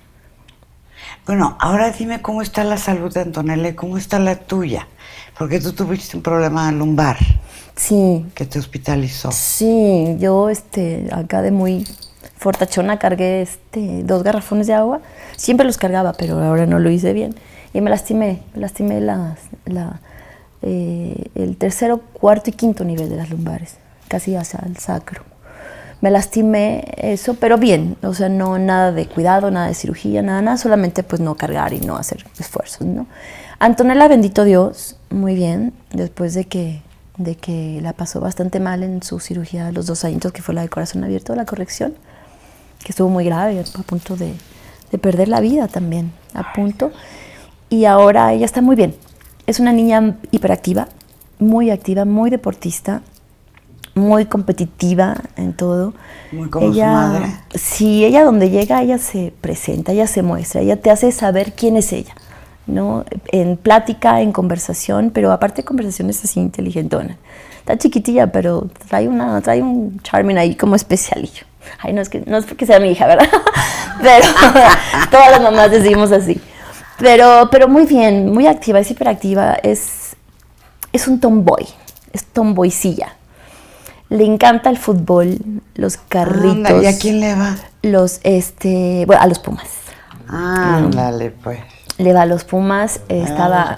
Bueno, ahora dime cómo está la salud de Antonella y cómo está la tuya. Porque tú tuviste un problema lumbar. Sí. Que te hospitalizó. Sí, yo este, acá de muy fortachona cargué este, dos garrafones de agua. Siempre los cargaba, pero ahora no lo hice bien. Y me lastimé, me lastimé la, la, eh, el tercero, cuarto y quinto nivel de las lumbares, casi hacia el sacro. Me lastimé eso, pero bien, o sea, no nada de cuidado, nada de cirugía, nada, nada, solamente pues no cargar y no hacer esfuerzos, ¿no? Antonella, bendito Dios, muy bien, después de que, de que la pasó bastante mal en su cirugía de los dos añitos, que fue la de corazón abierto, la corrección, que estuvo muy grave, a punto de, de perder la vida también, a punto, y ahora ella está muy bien. Es una niña hiperactiva, muy activa, muy deportista, muy competitiva en todo. Muy como ella, su madre. Sí, ella donde llega, ella se presenta, ella se muestra, ella te hace saber quién es ella, ¿no? En plática, en conversación, pero aparte de conversación es así inteligentona. Está chiquitilla, pero trae, una, trae un charming ahí como especialillo. Ay, no es, que, no es porque sea mi hija, ¿verdad? Pero todas las mamás decimos así. Pero, pero muy bien, muy activa, es hiperactiva, es, es un tomboy, es tomboycilla. Le encanta el fútbol, los carritos. Anda, ¿y a quién le va? Los, este, bueno, a los Pumas. Ándale, mm. pues. Le va a los Pumas, estaba...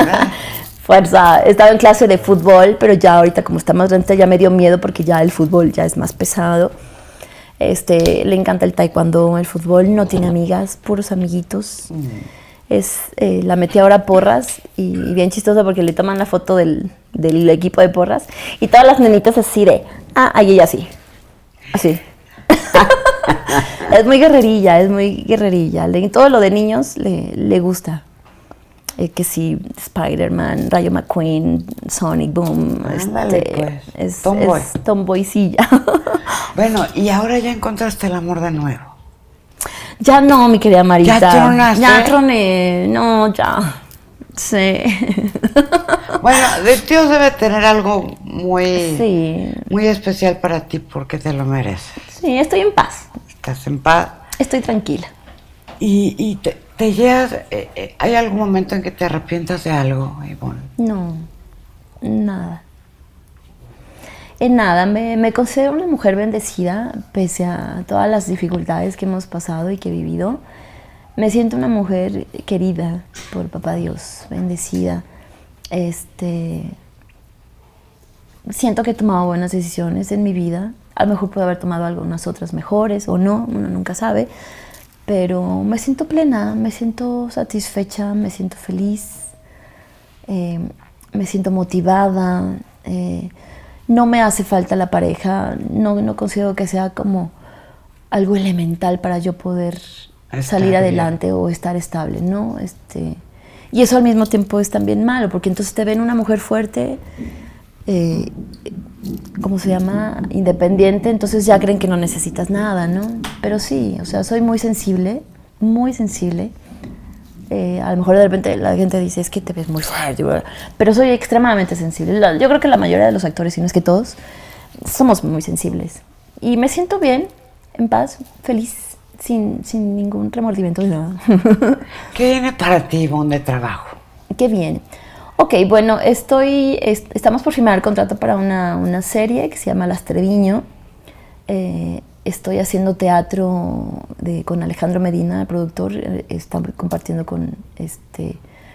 Fuerza, estaba en clase de fútbol, pero ya ahorita como está más grande ya me dio miedo porque ya el fútbol ya es más pesado. Este, le encanta el taekwondo, el fútbol, no tiene amigas, puros amiguitos. Mm. Es, eh, la metí ahora a porras y, y bien chistosa porque le toman la foto del, del equipo de porras y todas las nenitas así de, ah, ahí ella así, así. Es muy guerrerilla, es muy guerrerilla. Le, todo lo de niños le, le gusta. Eh, que sí, Spider-Man, Rayo McQueen, Sonic Boom. Ándale, este, pues. Es, Tomboy. es tomboycilla. Bueno, y ahora ya encontraste el amor de nuevo. Ya no, mi querida Marita. ¿Ya tronaste? Ya troné, no, ya. Sí. Bueno, Dios debe tener algo muy, sí. muy especial para ti porque te lo mereces. Sí, estoy en paz. Estás en paz. Estoy tranquila. ¿Y, y te, te llegas, eh, eh, hay algún momento en que te arrepientas de algo, Ivonne? No, nada. En nada, me, me considero una mujer bendecida, pese a todas las dificultades que hemos pasado y que he vivido. Me siento una mujer querida por Papá Dios, bendecida. Este, siento que he tomado buenas decisiones en mi vida. A lo mejor puedo haber tomado algunas otras mejores o no, uno nunca sabe. Pero me siento plena, me siento satisfecha, me siento feliz, eh, me siento motivada. Eh, No me hace falta la pareja, no, no considero que sea como algo elemental para yo poder estar salir adelante bien. O estar estable, ¿no? Este, y eso al mismo tiempo es también malo, porque entonces te ven una mujer fuerte, eh, ¿cómo se llama? Independiente, entonces ya creen que no necesitas nada, ¿no? Pero sí, o sea, soy muy sensible, muy sensible. Eh, a lo mejor de repente la gente dice, es que te ves muy fuerte, pero soy extremadamente sensible. Yo creo que la mayoría de los actores, si no es que todos, somos muy sensibles. Y me siento bien, en paz, feliz, sin, sin ningún remordimiento de nada. ¿Qué viene para ti, Ivonne, de trabajo? ¿Qué viene? Ok, bueno, estoy, est estamos por firmar el contrato para una, una serie que se llama Las Treviño. Eh, Estoy haciendo teatro de, con Alejandro Medina, el productor. Está compartiendo con, este,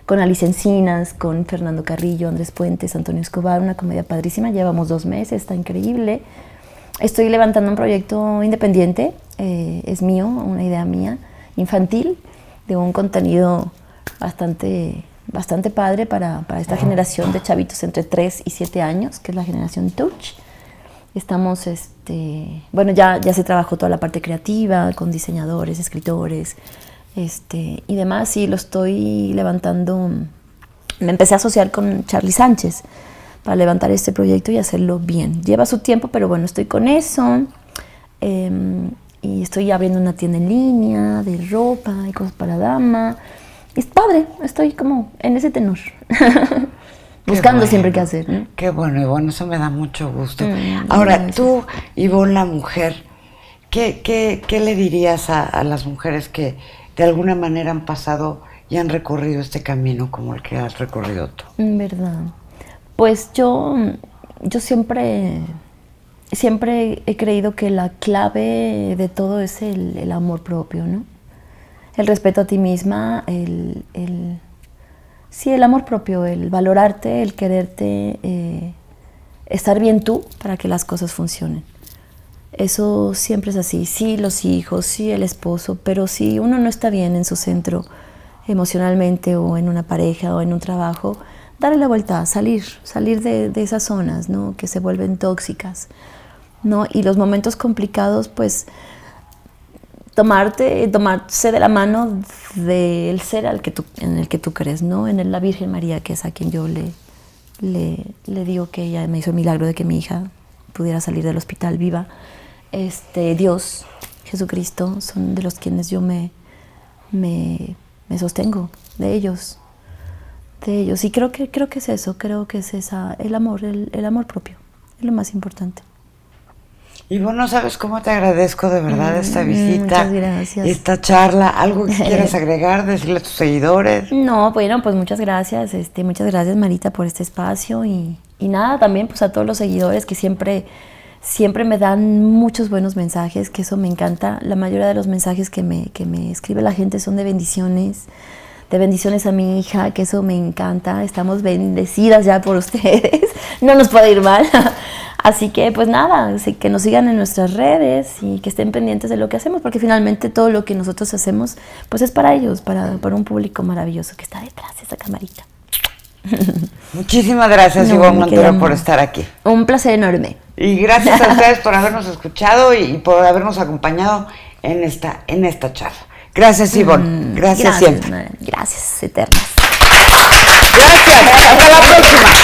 con Alicia Encinas, con Fernando Carrillo, Andrés Puentes, Antonio Escobar, una comedia padrísima, llevamos dos meses, está increíble. Estoy levantando un proyecto independiente, eh, es mío, una idea mía, infantil, de un contenido bastante, bastante padre para, para esta generación de chavitos entre tres y siete años, que es la generación Touch. Estamos, este, bueno, ya, ya se trabajó toda la parte creativa, con diseñadores, escritores, este, y demás, y lo estoy levantando. Me empecé a asociar con Charly Sánchez para levantar este proyecto y hacerlo bien. Lleva su tiempo, pero bueno, estoy con eso. Eh, y estoy abriendo una tienda en línea de ropa y cosas para dama. Y es padre, estoy como en ese tenor. Buscando bueno, siempre qué hacer, ¿no? Qué bueno, Ivonne, eso me da mucho gusto. Mm, Ahora, gracias. Tú, Ivonne, la mujer, ¿qué, qué, qué le dirías a, a las mujeres que de alguna manera han pasado y han recorrido este camino como el que has recorrido tú? Verdad. Pues yo, yo siempre, siempre he creído que la clave de todo es el, el amor propio, ¿no? El respeto a ti misma, el, el, sí, el amor propio, el valorarte, el quererte, eh, estar bien tú para que las cosas funcionen. Eso siempre es así, sí los hijos, sí el esposo, pero si uno no está bien en su centro emocionalmente o en una pareja o en un trabajo, darle la vuelta, salir, salir de, de esas zonas, ¿no? Que se vuelven tóxicas, ¿no? Y los momentos complicados, pues, tomarte, tomarse de la mano del ser al que tú, en el que tú crees, ¿no? En la Virgen María, que es a quien yo le, le, le digo que ella me hizo el milagro de que mi hija pudiera salir del hospital viva. Este, Dios, Jesucristo, son de los quienes yo me, me, me sostengo, de ellos, de ellos. Y creo que, creo que es eso, creo que es esa, el amor, el, el amor propio, es lo más importante. Y vos no sabes cómo te agradezco de verdad esta visita, muchas gracias. Esta charla, algo que quieras agregar, decirle a tus seguidores. No, bueno, pues muchas gracias, este, muchas gracias Marita por este espacio y, y nada, también pues a todos los seguidores que siempre, siempre me dan muchos buenos mensajes, que eso me encanta. La mayoría de los mensajes que me, que me escribe la gente son de bendiciones, de bendiciones a mi hija, que eso me encanta. Estamos bendecidas ya por ustedes, no nos puede ir mal. Así que pues nada, que nos sigan en nuestras redes y que estén pendientes de lo que hacemos, porque finalmente todo lo que nosotros hacemos pues es para ellos, para, para un público maravilloso que está detrás de esa camarita. Muchísimas gracias, no, Ivonne Montero, por estar aquí. Un placer enorme. Y gracias a ustedes por habernos escuchado y por habernos acompañado en esta, en esta charla. Gracias, Ivonne. Mm, gracias, gracias siempre. Gracias, eternas. Gracias. Hasta la próxima.